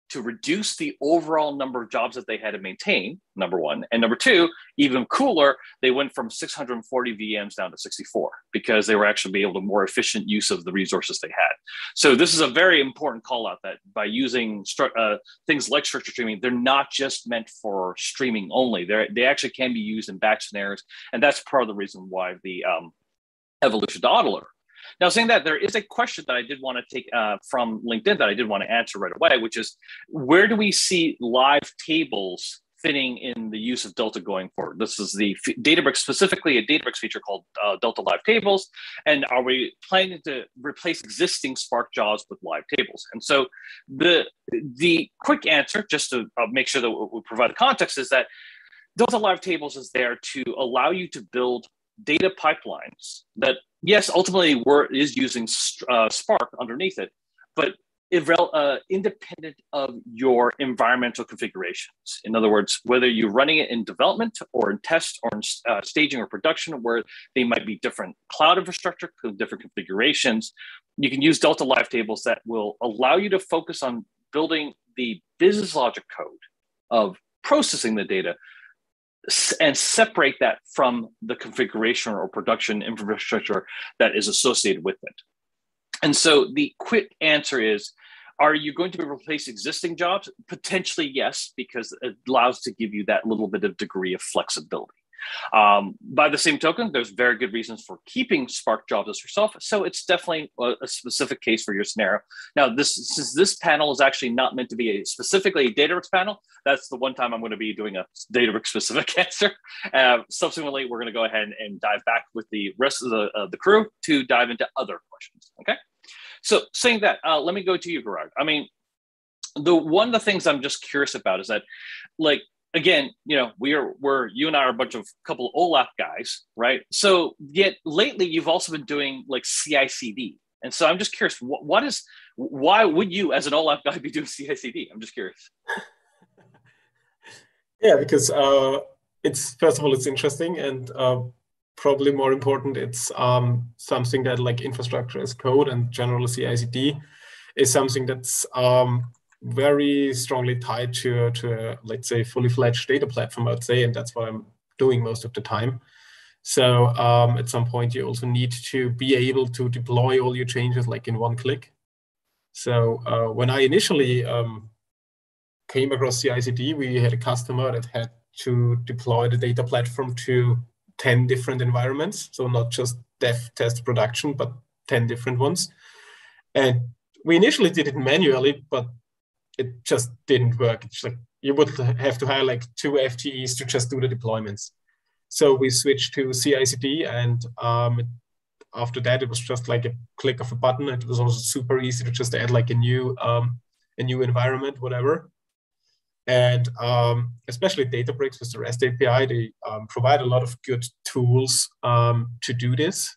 to reduce the overall number of jobs that they had to maintain, number one. And number two, even cooler, they went from 640 VMs down to 64 because they were actually be able to more efficient use of the resources they had. So this is a very important call out that by using things like structured streaming, they're not just meant for streaming only. They actually can be used in batch scenarios. And that's part of the reason why the evolution to autoler. Now, saying that, there is a question that I did want to take from LinkedIn that I did want to answer right away, which is, where do we see live tables fitting in the use of Delta going forward? This is the Databricks, specifically a Databricks feature called Delta Live Tables. And are we planning to replace existing Spark jobs with live tables? And so the quick answer, just to make sure that we provide the context, is that Delta Live Tables is there to allow you to build data pipelines that, yes, ultimately is using Spark underneath it, but independent of your environmental configurations. In other words, whether you're running it in development or in test or in staging or production, where they might be different cloud infrastructure, different configurations, you can use Delta Live Tables that will allow you to focus on building the business logic code of processing the data and separate that from the configuration or production infrastructure that is associated with it. And so the quick answer is, are you going to replace existing jobs? Potentially, yes, because it allows to give you that little bit of degree of flexibility. By the same token, there's very good reasons for keeping Spark jobs as yourself. So it's definitely a specific case for your scenario. Now, since this panel is actually not meant to be specifically a Databricks panel, that's the one time I'm going to be doing a Databricks specific answer. Subsequently, we're going to go ahead and dive back with the rest of the crew to dive into other questions. Okay. So saying that, let me go to you, Gerard. I mean, one of the things I'm just curious about is that, like, again, you know, you and I are a couple of OLAP guys, right? So yet lately you've also been doing like CI/CD. And so I'm just curious, why would you as an OLAP guy be doing CI/CD? I'm just curious. Yeah, because it's, first of all, it's interesting, and probably more important, it's something that, like infrastructure as code and general CI/CD, is something that's very strongly tied to let's say, fully fledged data platform, I'd say, and that's what I'm doing most of the time. So at some point, you also need to be able to deploy all your changes like in one click. So when I initially came across CI/CD, we had a customer that had to deploy the data platform to 10 different environments. So not just dev, test, production, but 10 different ones. And we initially did it manually, but it just didn't work. It's like you would have to hire like 2 FTEs to just do the deployments. So we switched to CI/CD, and after that, it was just like a click of a button. It was also super easy to just add like a new environment, whatever. And especially Databricks with the REST API, they provide a lot of good tools to do this.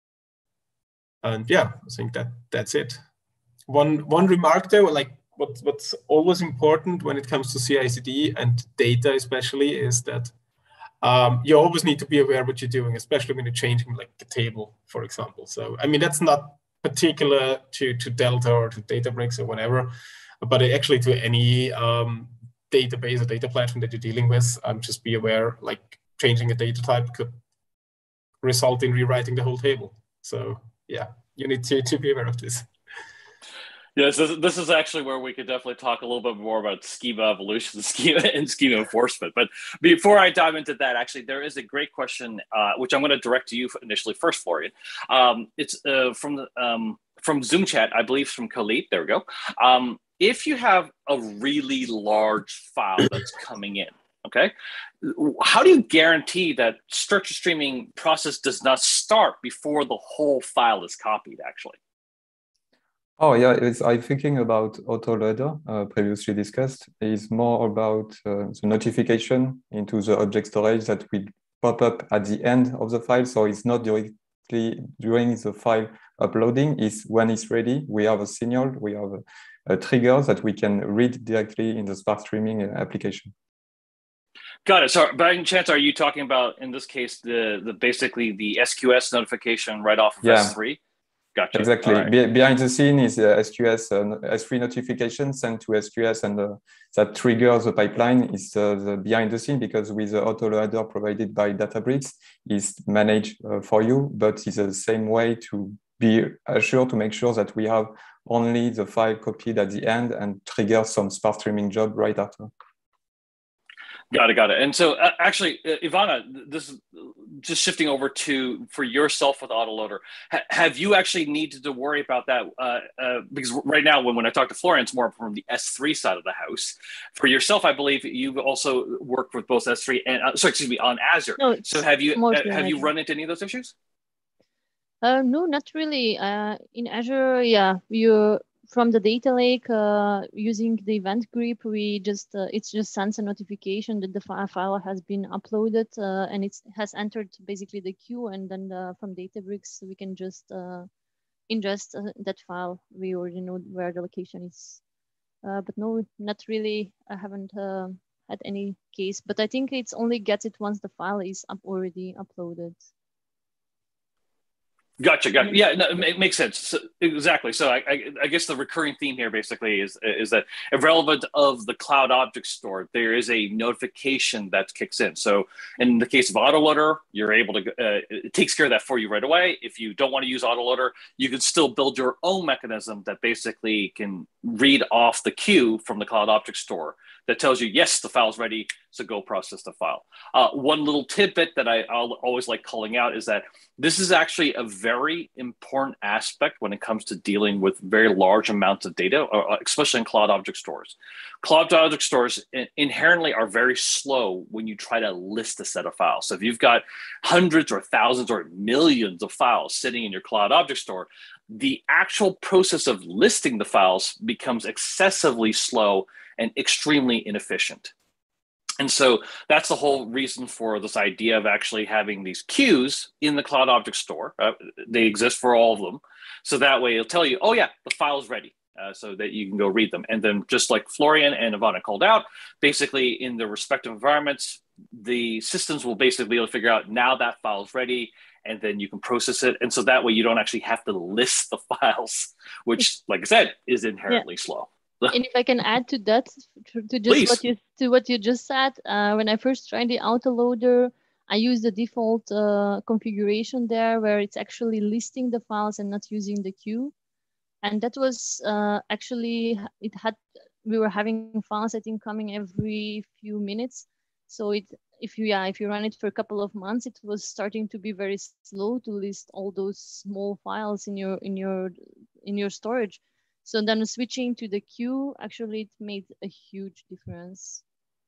And yeah, I think that's it. One remark there, like what's always important when it comes to CI/CD and data especially, is that you always need to be aware what you're doing, especially when you're changing like a table, for example. So, I mean, that's not particular to Delta or to Databricks or whatever, but actually to any database or data platform that you're dealing with, just be aware, like changing a data type could result in rewriting the whole table. So yeah, you need to be aware of this. Yes, this is actually where we could definitely talk a little bit more about schema evolution, schema enforcement. But before I dive into that, actually, there is a great question, which I'm going to direct to you initially first, Florian. It's from Zoom chat, I believe from Khalid. There we go. If you have a really large file that's coming in, okay, how do you guarantee that structured streaming process does not start before the whole file is copied, actually? Oh yeah, I'm thinking about autoloader, previously discussed. It's more about the notification into the object storage that will pop up at the end of the file. So it's not directly during the file uploading. It's when it's ready. We have a signal, we have a trigger that we can read directly in the Spark streaming application. Got it. So by any chance, are you talking about, in this case, the basically the SQS notification right off of S3? Gotcha. Exactly. Right. Behind the scene is SQS S3 notification sent to SQS, and that triggers the pipeline is the behind the scene, because with the autoloader provided by Databricks is managed for you, but it's the same way to be assured to make sure that we have only the file copied at the end and trigger some sparse streaming job right after. Got it. And so actually, Ivana, this is just shifting over to for yourself with autoloader. Have you actually needed to worry about that? Because right now, when I talk to Florian, it's more from the S3 side of the house. For yourself, I believe you've also worked with both S3 and on Azure. No, so have you run into any of those issues? No, not really. In Azure, yeah, you from the data lake using the event group, we just it just sends a notification that the file has been uploaded and it has entered basically the queue, and then from Databricks we can just ingest that file. We already know where the location is. But no, not really. I haven't had any case, but I think it's only gets it once the file is already uploaded. Gotcha. Yeah, no, it makes sense. So, exactly. So I guess the recurring theme here basically is that irrelevant of the cloud object store, there is a notification that kicks in. So in the case of autoloader, you're able to, it takes care of that for you right away. If you don't want to use autoloader, you can still build your own mechanism that basically can read off the queue from the cloud object store that tells you, yes, the file's ready, so go process the file. One little tidbit that I'll always like calling out is that this is actually a very important aspect when it comes to dealing with very large amounts of data, especially in cloud object stores. Cloud object stores inherently are very slow when you try to list a set of files. So if you've got hundreds or thousands or millions of files sitting in your cloud object store, the actual process of listing the files becomes excessively slow and extremely inefficient. And so that's the whole reason for this idea of actually having these queues in the cloud object store. They exist for all of them. So that way it'll tell you, oh yeah, the file's ready, so that you can go read them. And then just like Florian and Ivana called out, basically in their respective environments, the systems will basically be able to figure out now that file's ready, and then you can process it. And so that way you don't actually have to list the files, which, like I said, is inherently slow. And if I can add to that, to just what you just said, when I first tried the autoloader, I used the default configuration there where it's actually listing the files and not using the queue. And that was actually, we were having files, I think, coming every few minutes. So if you run it for a couple of months, it was starting to be very slow to list all those small files in your storage. So then switching to the queue, actually, it made a huge difference.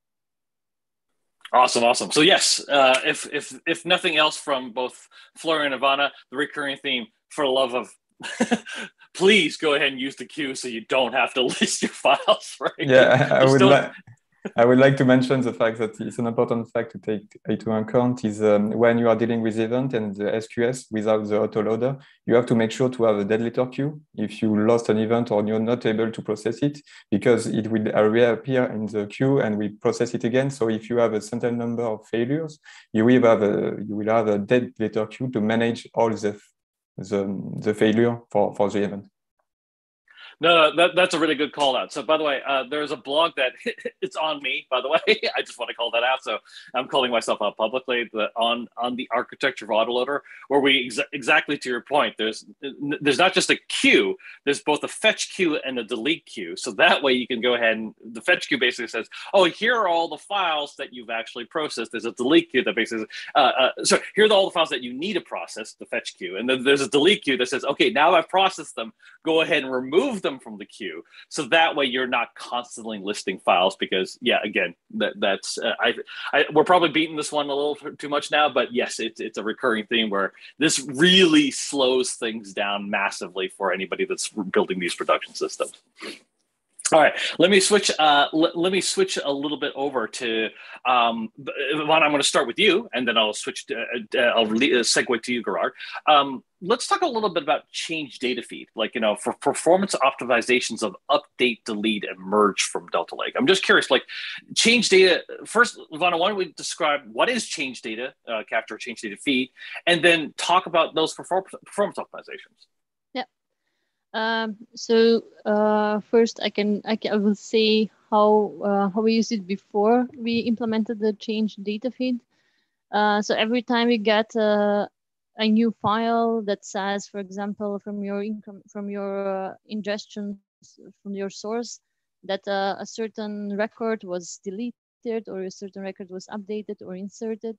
Awesome. So yes, if nothing else from both Florian and Ivana, the recurring theme, for the love of, please go ahead and use the queue so you don't have to list your files, right? Yeah, I would like to mention the fact that it's an important fact to take into account is when you are dealing with event and the SQS without the autoloader, you have to make sure to have a dead letter queue if you lost an event or you're not able to process it, because it will reappear in the queue and we process it again. So if you have a certain number of failures, you will have a dead letter queue to manage all the failure for the event. No, that's a really good call out. So by the way, there's a blog that it's on me, by the way. I just want to call that out. So I'm calling myself out publicly on the architecture of autoloader, where we exactly to your point, there's not just a queue, there's both a fetch queue and a delete queue. So that way you can go ahead and the fetch queue basically says, oh, here are all the files that you've actually processed. There's a delete queue that basically says, so here are all the files that you need to process, the fetch queue. And then there's a delete queue that says, okay, now I've processed them, go ahead and remove them from the queue. So that way you're not constantly listing files, because yeah, again, that's we're probably beating this one a little too much now, but yes, it's a recurring theme where this really slows things down massively for anybody that's building these production systems. All right, let me switch a little bit over to Ivana. I'm going to start with you, and then I'll switch to I'll segue to you, Gerard. Let's talk a little bit about change data feed, like, for performance optimizations of update, delete, and merge from Delta Lake. I'm just curious, like, change data. First, Ivana, why don't we describe what is change data capture, change data feed, and then talk about those performance optimizations. Yeah, First, I will say how we used it before we implemented the change data feed. So every time we get a new file that says, for example, from your ingestion from your source, that a certain record was deleted or a certain record was updated or inserted.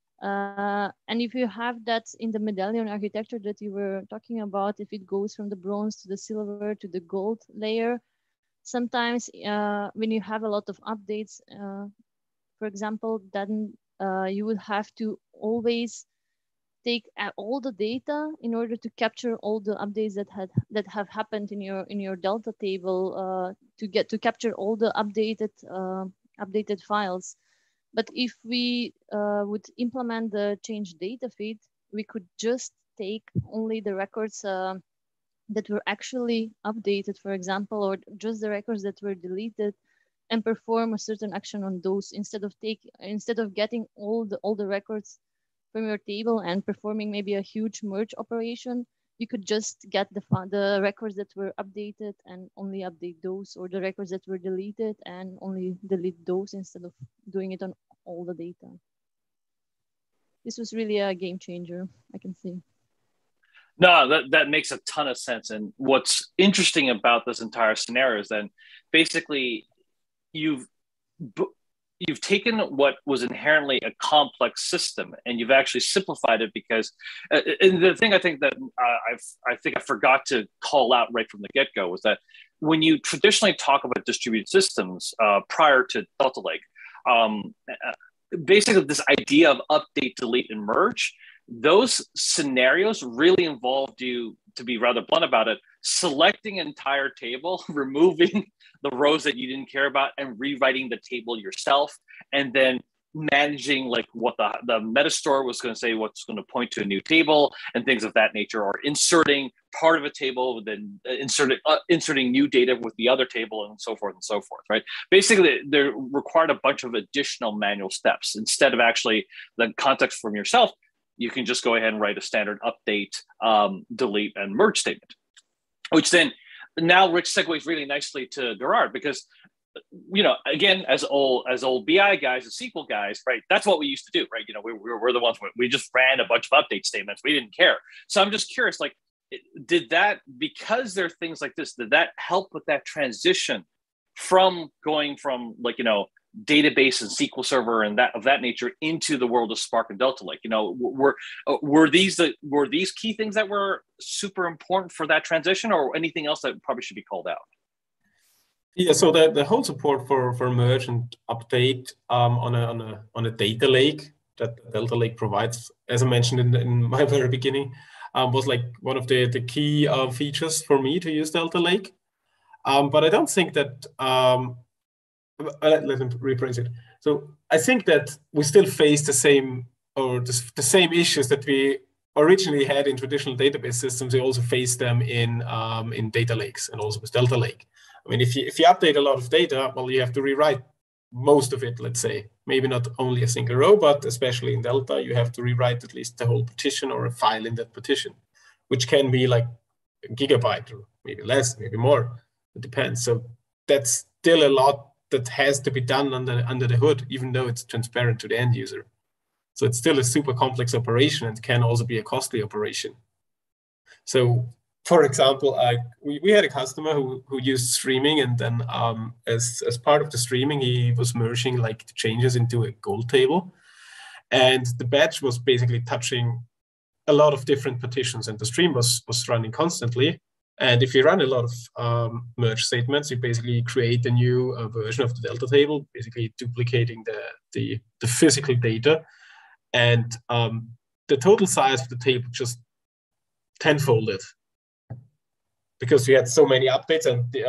And if you have that in the medallion architecture that you were talking about, if it goes from the bronze to the silver to the gold layer, sometimes when you have a lot of updates, for example, then you would have to always take all the data in order to capture all the updates that have happened in your Delta table to capture all the updated files. But if we would implement the change data feed, we could just take only the records that were actually updated, for example, or just the records that were deleted, and perform a certain action on those instead of getting all the records from your table and performing maybe a huge merge operation. You could just get the records that were updated and only update those, or the records that were deleted and only delete those instead of doing it on all the data. This was really a game changer, I can see. No, that makes a ton of sense. And what's interesting about this entire scenario is that basically you've taken what was inherently a complex system and you've actually simplified it, because and the thing I think that I forgot to call out right from the get-go was that when you traditionally talk about distributed systems prior to Delta Lake, basically this idea of update, delete, and merge, those scenarios really involved you, to be rather blunt about it, selecting an entire table, removing the rows that you didn't care about, and rewriting the table yourself, and then managing like what the metastore was going to say, what's going to point to a new table and things of that nature, or inserting part of a table, then inserting new data with the other table, and so forth, right? Basically, they required a bunch of additional manual steps. Instead of actually the context from yourself, you can just go ahead and write a standard update, delete, and merge statement, which then now Rich segues really nicely to Gerard, because, you know, again, as old BI guys, as SQL guys, right? That's what we used to do, right? You know, we're the ones we just ran a bunch of update statements. We didn't care. So I'm just curious, like, did that, because there are things like this, did that help with that transition from going from, like, you know, database and SQL Server and that of that nature into the world of Spark and Delta Lake? You know, were these key things that were super important for that transition, or anything else that probably should be called out? Yeah, so the whole support for merge and update on a data lake that Delta Lake provides, as I mentioned in my very beginning, was like one of the key features for me to use Delta Lake. But I don't think that let me rephrase it. So I think that we still face the same issues that we originally had in traditional database systems. We also face them in data lakes and also with Delta Lake. I mean, if you update a lot of data, well, you have to rewrite most of it, let's say. Maybe not only a single row, but especially in Delta, you have to rewrite at least the whole partition or a file in that partition, which can be like a gigabyte or maybe less, maybe more. It depends. So that's still a lot that has to be done under the hood, even though it's transparent to the end user. So it's still a super complex operation and can also be a costly operation. So, for example, we had a customer who used streaming, and then as part of the streaming, he was merging like the changes into a gold table, and the batch was basically touching a lot of different partitions, and the stream was running constantly. And if you run a lot of merge statements, you basically create a new version of the Delta table, basically duplicating the physical data. And the total size of the table just tenfolded because we had so many updates,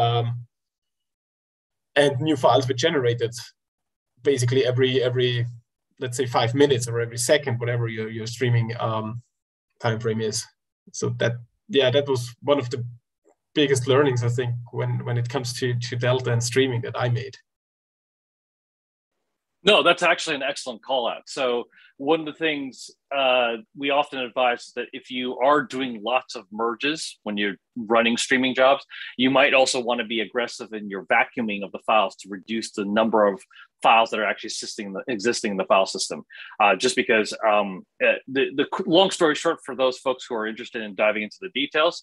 and new files were generated basically every let's say 5 minutes or every second, whatever your streaming time frame is. So that was one of the biggest learnings, I think, when it comes to Delta and streaming that I made. No, that's actually an excellent call out. So one of the things we often advise is that if you are doing lots of merges when you're running streaming jobs, you might also want to be aggressive in your vacuuming of the files to reduce the number of files that are actually existing in the file system. Just because the long story short, for those folks who are interested in diving into the details,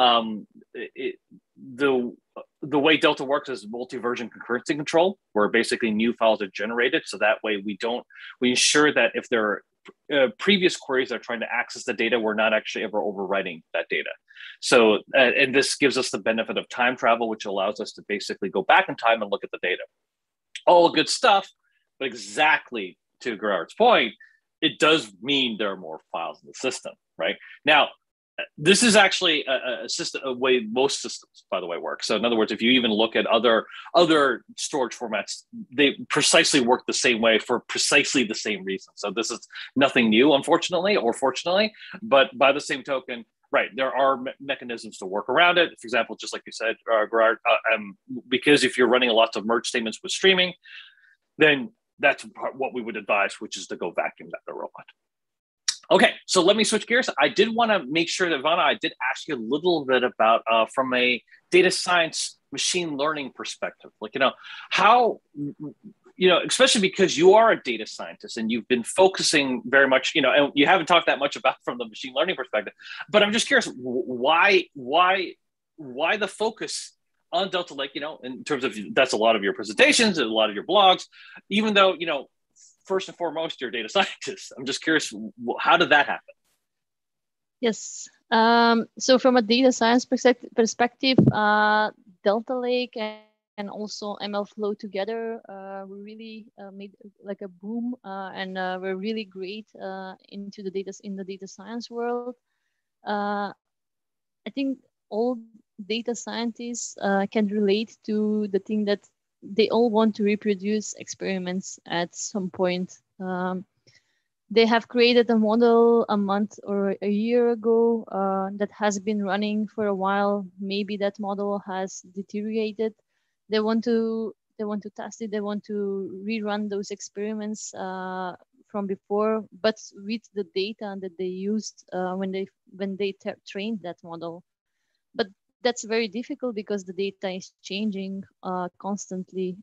the way Delta works is multi-version concurrency control, where basically new files are generated. So that way we ensure that if there are previous queries that are trying to access the data, we're not actually ever overwriting that data. So, and this gives us the benefit of time travel, which allows us to basically go back in time and look at the data. All good stuff, but exactly to Gerard's point, it does mean there are more files in the system, right? Now, this is actually a way most systems, by the way, work. So in other words, if you even look at other storage formats, they precisely work the same way for precisely the same reason. So this is nothing new, unfortunately, or fortunately, but by the same token, right, there are mechanisms to work around it. For example, just like you said, Gerard, because if you're running lots of merge statements with streaming, then that's what we would advise, which is to go vacuum that robot. Okay, so let me switch gears. I did want to make sure that, Ivana, I did ask you a little bit about from a data science machine learning perspective, like, how, especially because you are a data scientist and you've been focusing very much, and you haven't talked that much about from the machine learning perspective, but I'm just curious, why the focus on Delta Lake, in terms of, that's a lot of your presentations and a lot of your blogs, even though, first and foremost, you're a data scientist. I'm just curious, how did that happen? Yes. So from a data science perspective, Delta Lake and also MLflow together, we really made like a boom, and we're really great in the data science world. I think all data scientists can relate to the thing that they all want to reproduce experiments at some point. They have created a model a month or a year ago that has been running for a while. Maybe that model has deteriorated. They want to test it. They want to rerun those experiments from before, but with the data that they used when they trained that model. But that's very difficult because the data is changing constantly.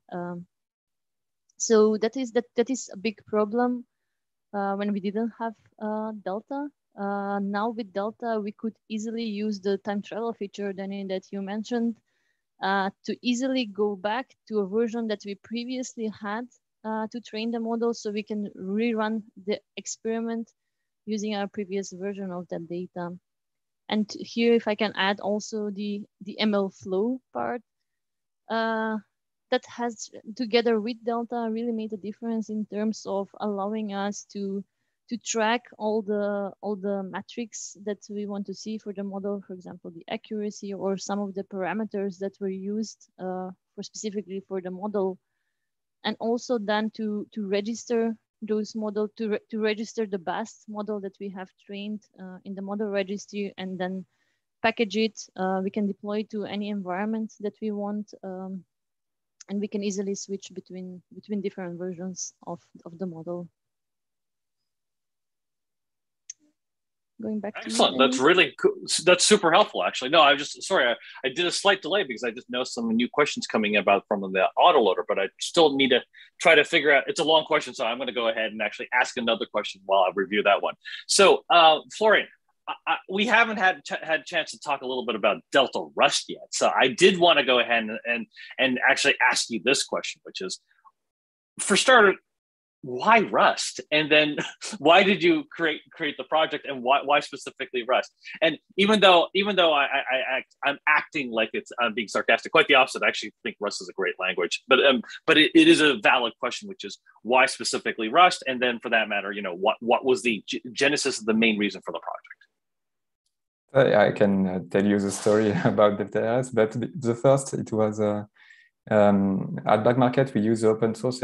So that is a big problem when we didn't have Delta. Now with Delta, we could easily use the time travel feature, Danny, that you mentioned, to easily go back to a version that we previously had to train the model, so we can rerun the experiment using our previous version of that data. And here, if I can add also the MLflow part, that has, together with Delta, really made a difference in terms of allowing us to track all the metrics that we want to see for the model, for example, the accuracy or some of the parameters that were used specifically for the model, and also then to register those models, to register the best model that we have trained in the model registry, and then package it. We can deploy it to any environment that we want, and we can easily switch between different versions of the model. Going back to excellent. That's really cool. That's super helpful, actually. No, I just, sorry, I did a slight delay because I just know some new questions coming about from the autoloader, but I still need to try to figure out, it's a long question, so I'm going to go ahead and actually ask another question while I review that one. So Florian, we haven't had a chance to talk a little bit about Delta Rust yet. So I did want to go ahead and actually ask you this question, which is, for starters, why Rust? And then why did you create the project, and why specifically Rust? And even though I'm acting like I'm being sarcastic, quite the opposite. I actually think Rust is a great language, but it is a valid question, which is why specifically Rust? And then for that matter, what was the genesis of the main reason for the project? I can tell you the story about Delta, but the first, it was at Back Market, we use open source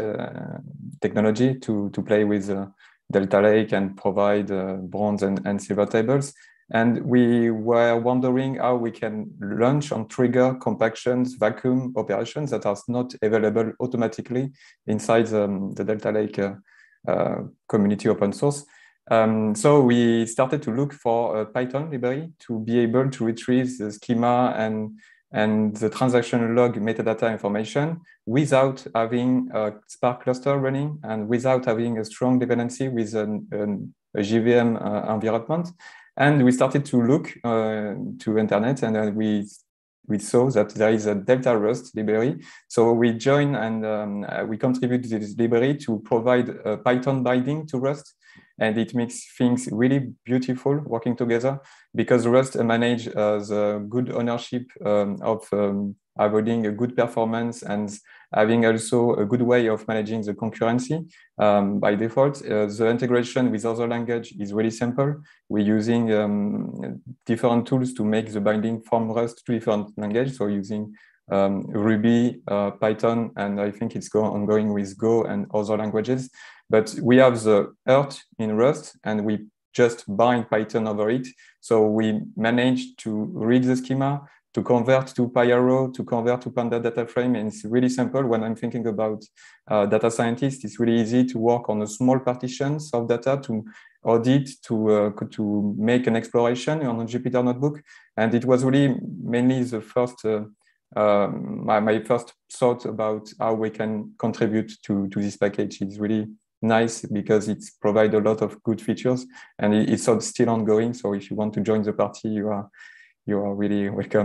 technology to play with Delta Lake and provide bronze and silver tables. And we were wondering how we can launch and trigger compactions, vacuum operations that are not available automatically inside the Delta Lake community open source. So we started to look for a Python library to be able to retrieve the schema and the transaction log metadata information without having a Spark cluster running and without having a strong dependency with a JVM environment. And we started to look to internet, and we saw that there is a Delta Rust library. So we joined and we contribute to this library to provide a Python binding to Rust. And it makes things really beautiful working together because Rust manage the good ownership of avoiding a good performance and having also a good way of managing the concurrency by default. The integration with other language is really simple. We're using different tools to make the binding from Rust to different languages. So using Ruby, Python, and I think it's ongoing with Go and other languages. But we have the heart in Rust and we just bind Python over it. So we managed to read the schema, to convert to PyArrow, to convert to Panda data frame. And it's really simple. When I'm thinking about data scientists, it's really easy to work on a small partitions of data to audit, to make an exploration on a Jupyter notebook. And it was really mainly the first, my first thought about how we can contribute to this package. It's really nice because it provides a lot of good features and it's still ongoing. So if you want to join the party, you are really welcome.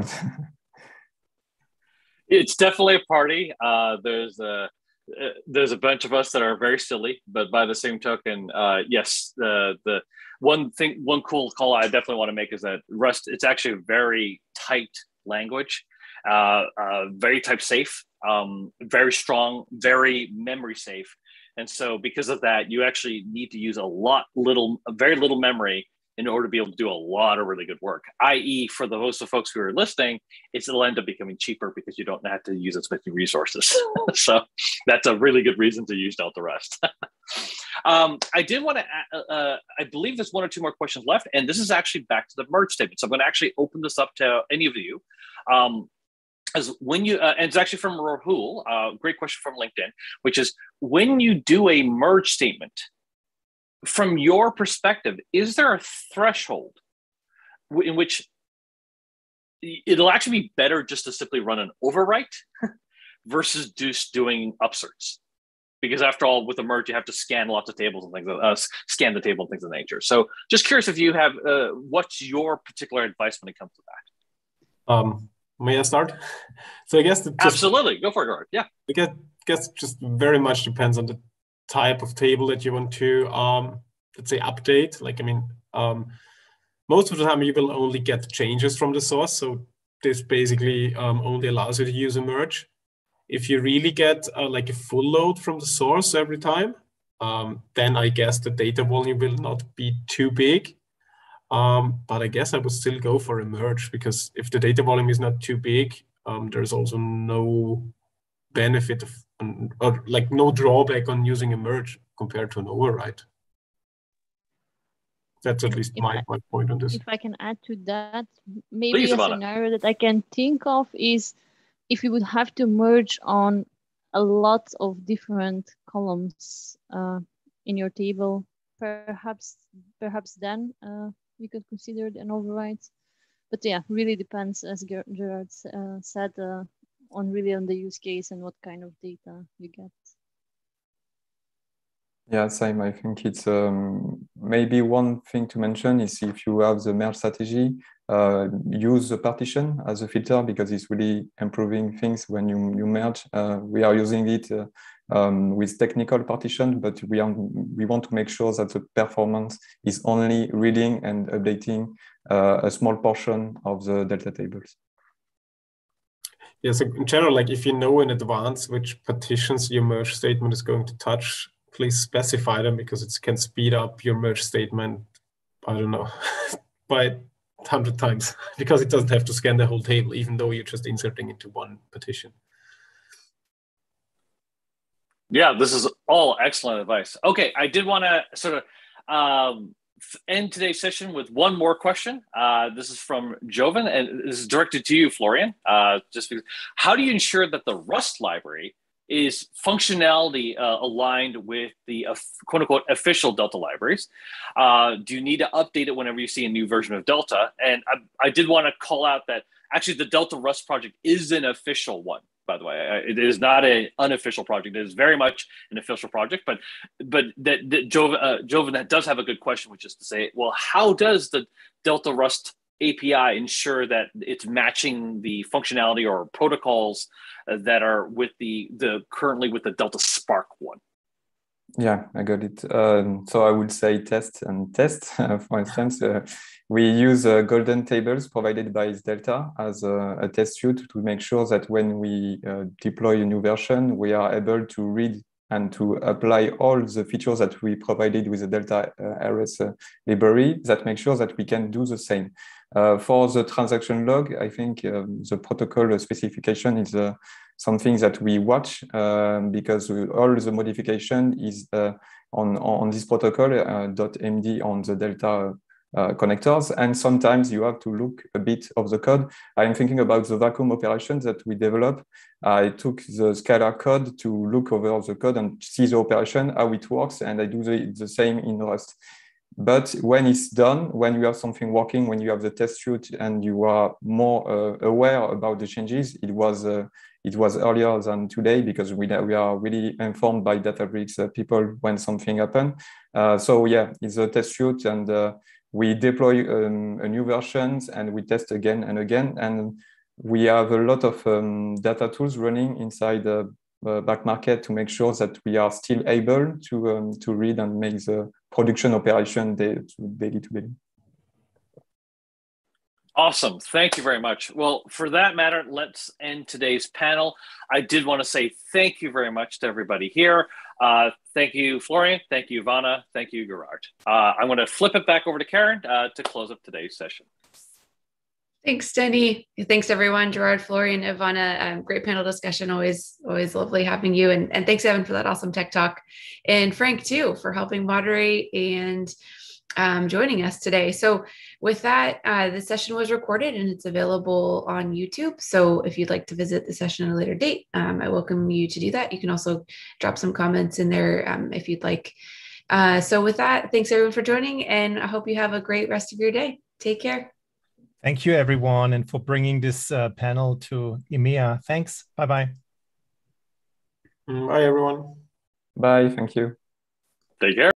It's definitely a party. There's a bunch of us that are very silly, but by the same token, yes, the one cool call I definitely want to make is that Rust, it's actually a very tight language, very type safe, very strong, very memory safe. And so because of that, you actually need to use very little memory in order to be able to do a lot of really good work, i.e. for the host of folks who are listening, it'll end up becoming cheaper because you don't have to use as many resources. So that's a really good reason to use Delta Rust. I did want to, I believe there's one or two more questions left, and this is actually back to the merge statement. So I'm going to actually open this up to any of you. As when you, and it's actually from Rahul, great question from LinkedIn, which is when you do a merge statement, from your perspective, is there a threshold in which it'll actually be better just to simply run an overwrite versus just doing upserts? Because after all, with a merge, you have to scan lots of tables and things, scan the table and things of that nature. So just curious if you have, what's your particular advice when it comes to that? May I start? So I guess absolutely, go for it, Gord. Yeah. I guess just very much depends on the type of table that you want to, let's say, update. Like, I mean, most of the time you will only get changes from the source. So this basically only allows you to use a merge. If you really get like a full load from the source every time, then I guess the data volume will not be too big. But I guess I would still go for a merge because if the data volume is not too big, there's also no benefit of, or like no drawback on using a merge compared to an override. That's at least my point on this. If I can add to that, maybe a scenario that I can think of is if you would have to merge on a lot of different columns in your table, perhaps then we could consider an override. But yeah, really depends, as Gerard said, on the use case and what kind of data you get. Yeah, same. I think it's maybe one thing to mention is if you have the merge strategy, use the partition as a filter because it's really improving things when you merge. We are using it with technical partition, but we want to make sure that the performance is only reading and updating a small portion of the Delta tables. Yeah, so in general, like if you know in advance which partitions your merge statement is going to touch, please specify them because it can speed up your merge statement, I don't know, by 100 times because it doesn't have to scan the whole table, even though you're just inserting into one partition. Yeah, this is all excellent advice. Okay, I did want to sort of end today's session with one more question. This is from Joven, and this is directed to you, Florian. Just because, how do you ensure that the Rust library is functionality aligned with the quote unquote official Delta libraries? Do you need to update it whenever you see a new version of Delta? And I did want to call out that actually the Delta Rust project is an official one, by the way. It is not an unofficial project. It is very much an official project, but that Joven that does have a good question, which is to say, well, how does the Delta Rust API ensure that it's matching the functionality or protocols that are with the currently with the Delta Spark one? Yeah, I got it. So I would say test and test. For instance, we use golden tables provided by Delta as a test suite to make sure that when we deploy a new version, we are able to read and to apply all the features that we provided with the Delta RS library that make sure that we can do the same. For the transaction log, I think the protocol specification is something that we watch because all the modification is on this protocol .md on the Delta connectors, and sometimes you have to look a bit of the code. I'm thinking about the vacuum operations that we develop. I took the Scala code to look over the code and see the operation, how it works, and I do the same in Rust. But when it's done, when you have something working, when you have the test suite and you are more aware about the changes, it was earlier than today because we are really informed by Databricks people when something happens. So yeah, it's a test suite, and we deploy a new versions and we test again and again. And we have a lot of data tools running inside the back market to make sure that we are still able to read and make the production operation daily to daily. Awesome. Thank you very much. Well, for that matter, let's end today's panel. I did want to say thank you very much to everybody here. Thank you, Florian. Thank you, Ivana. Thank you, Gerard. I'm going to flip it back over to Karen to close up today's session. Thanks, Denny. Thanks, everyone. Gerard, Florian, Ivana. Great panel discussion. Always lovely having you. And thanks, Evan, for that awesome tech talk. And Frank, too, for helping moderate and joining us today. So with that, the session was recorded and it's available on YouTube. So if you'd like to visit the session at a later date, I welcome you to do that. You can also drop some comments in there if you'd like. So with that, thanks everyone for joining, and I hope you have a great rest of your day. Take care. Thank you, everyone, and for bringing this panel to EMEA. Thanks. Bye-bye. Bye, everyone. Bye. Thank you. Take care.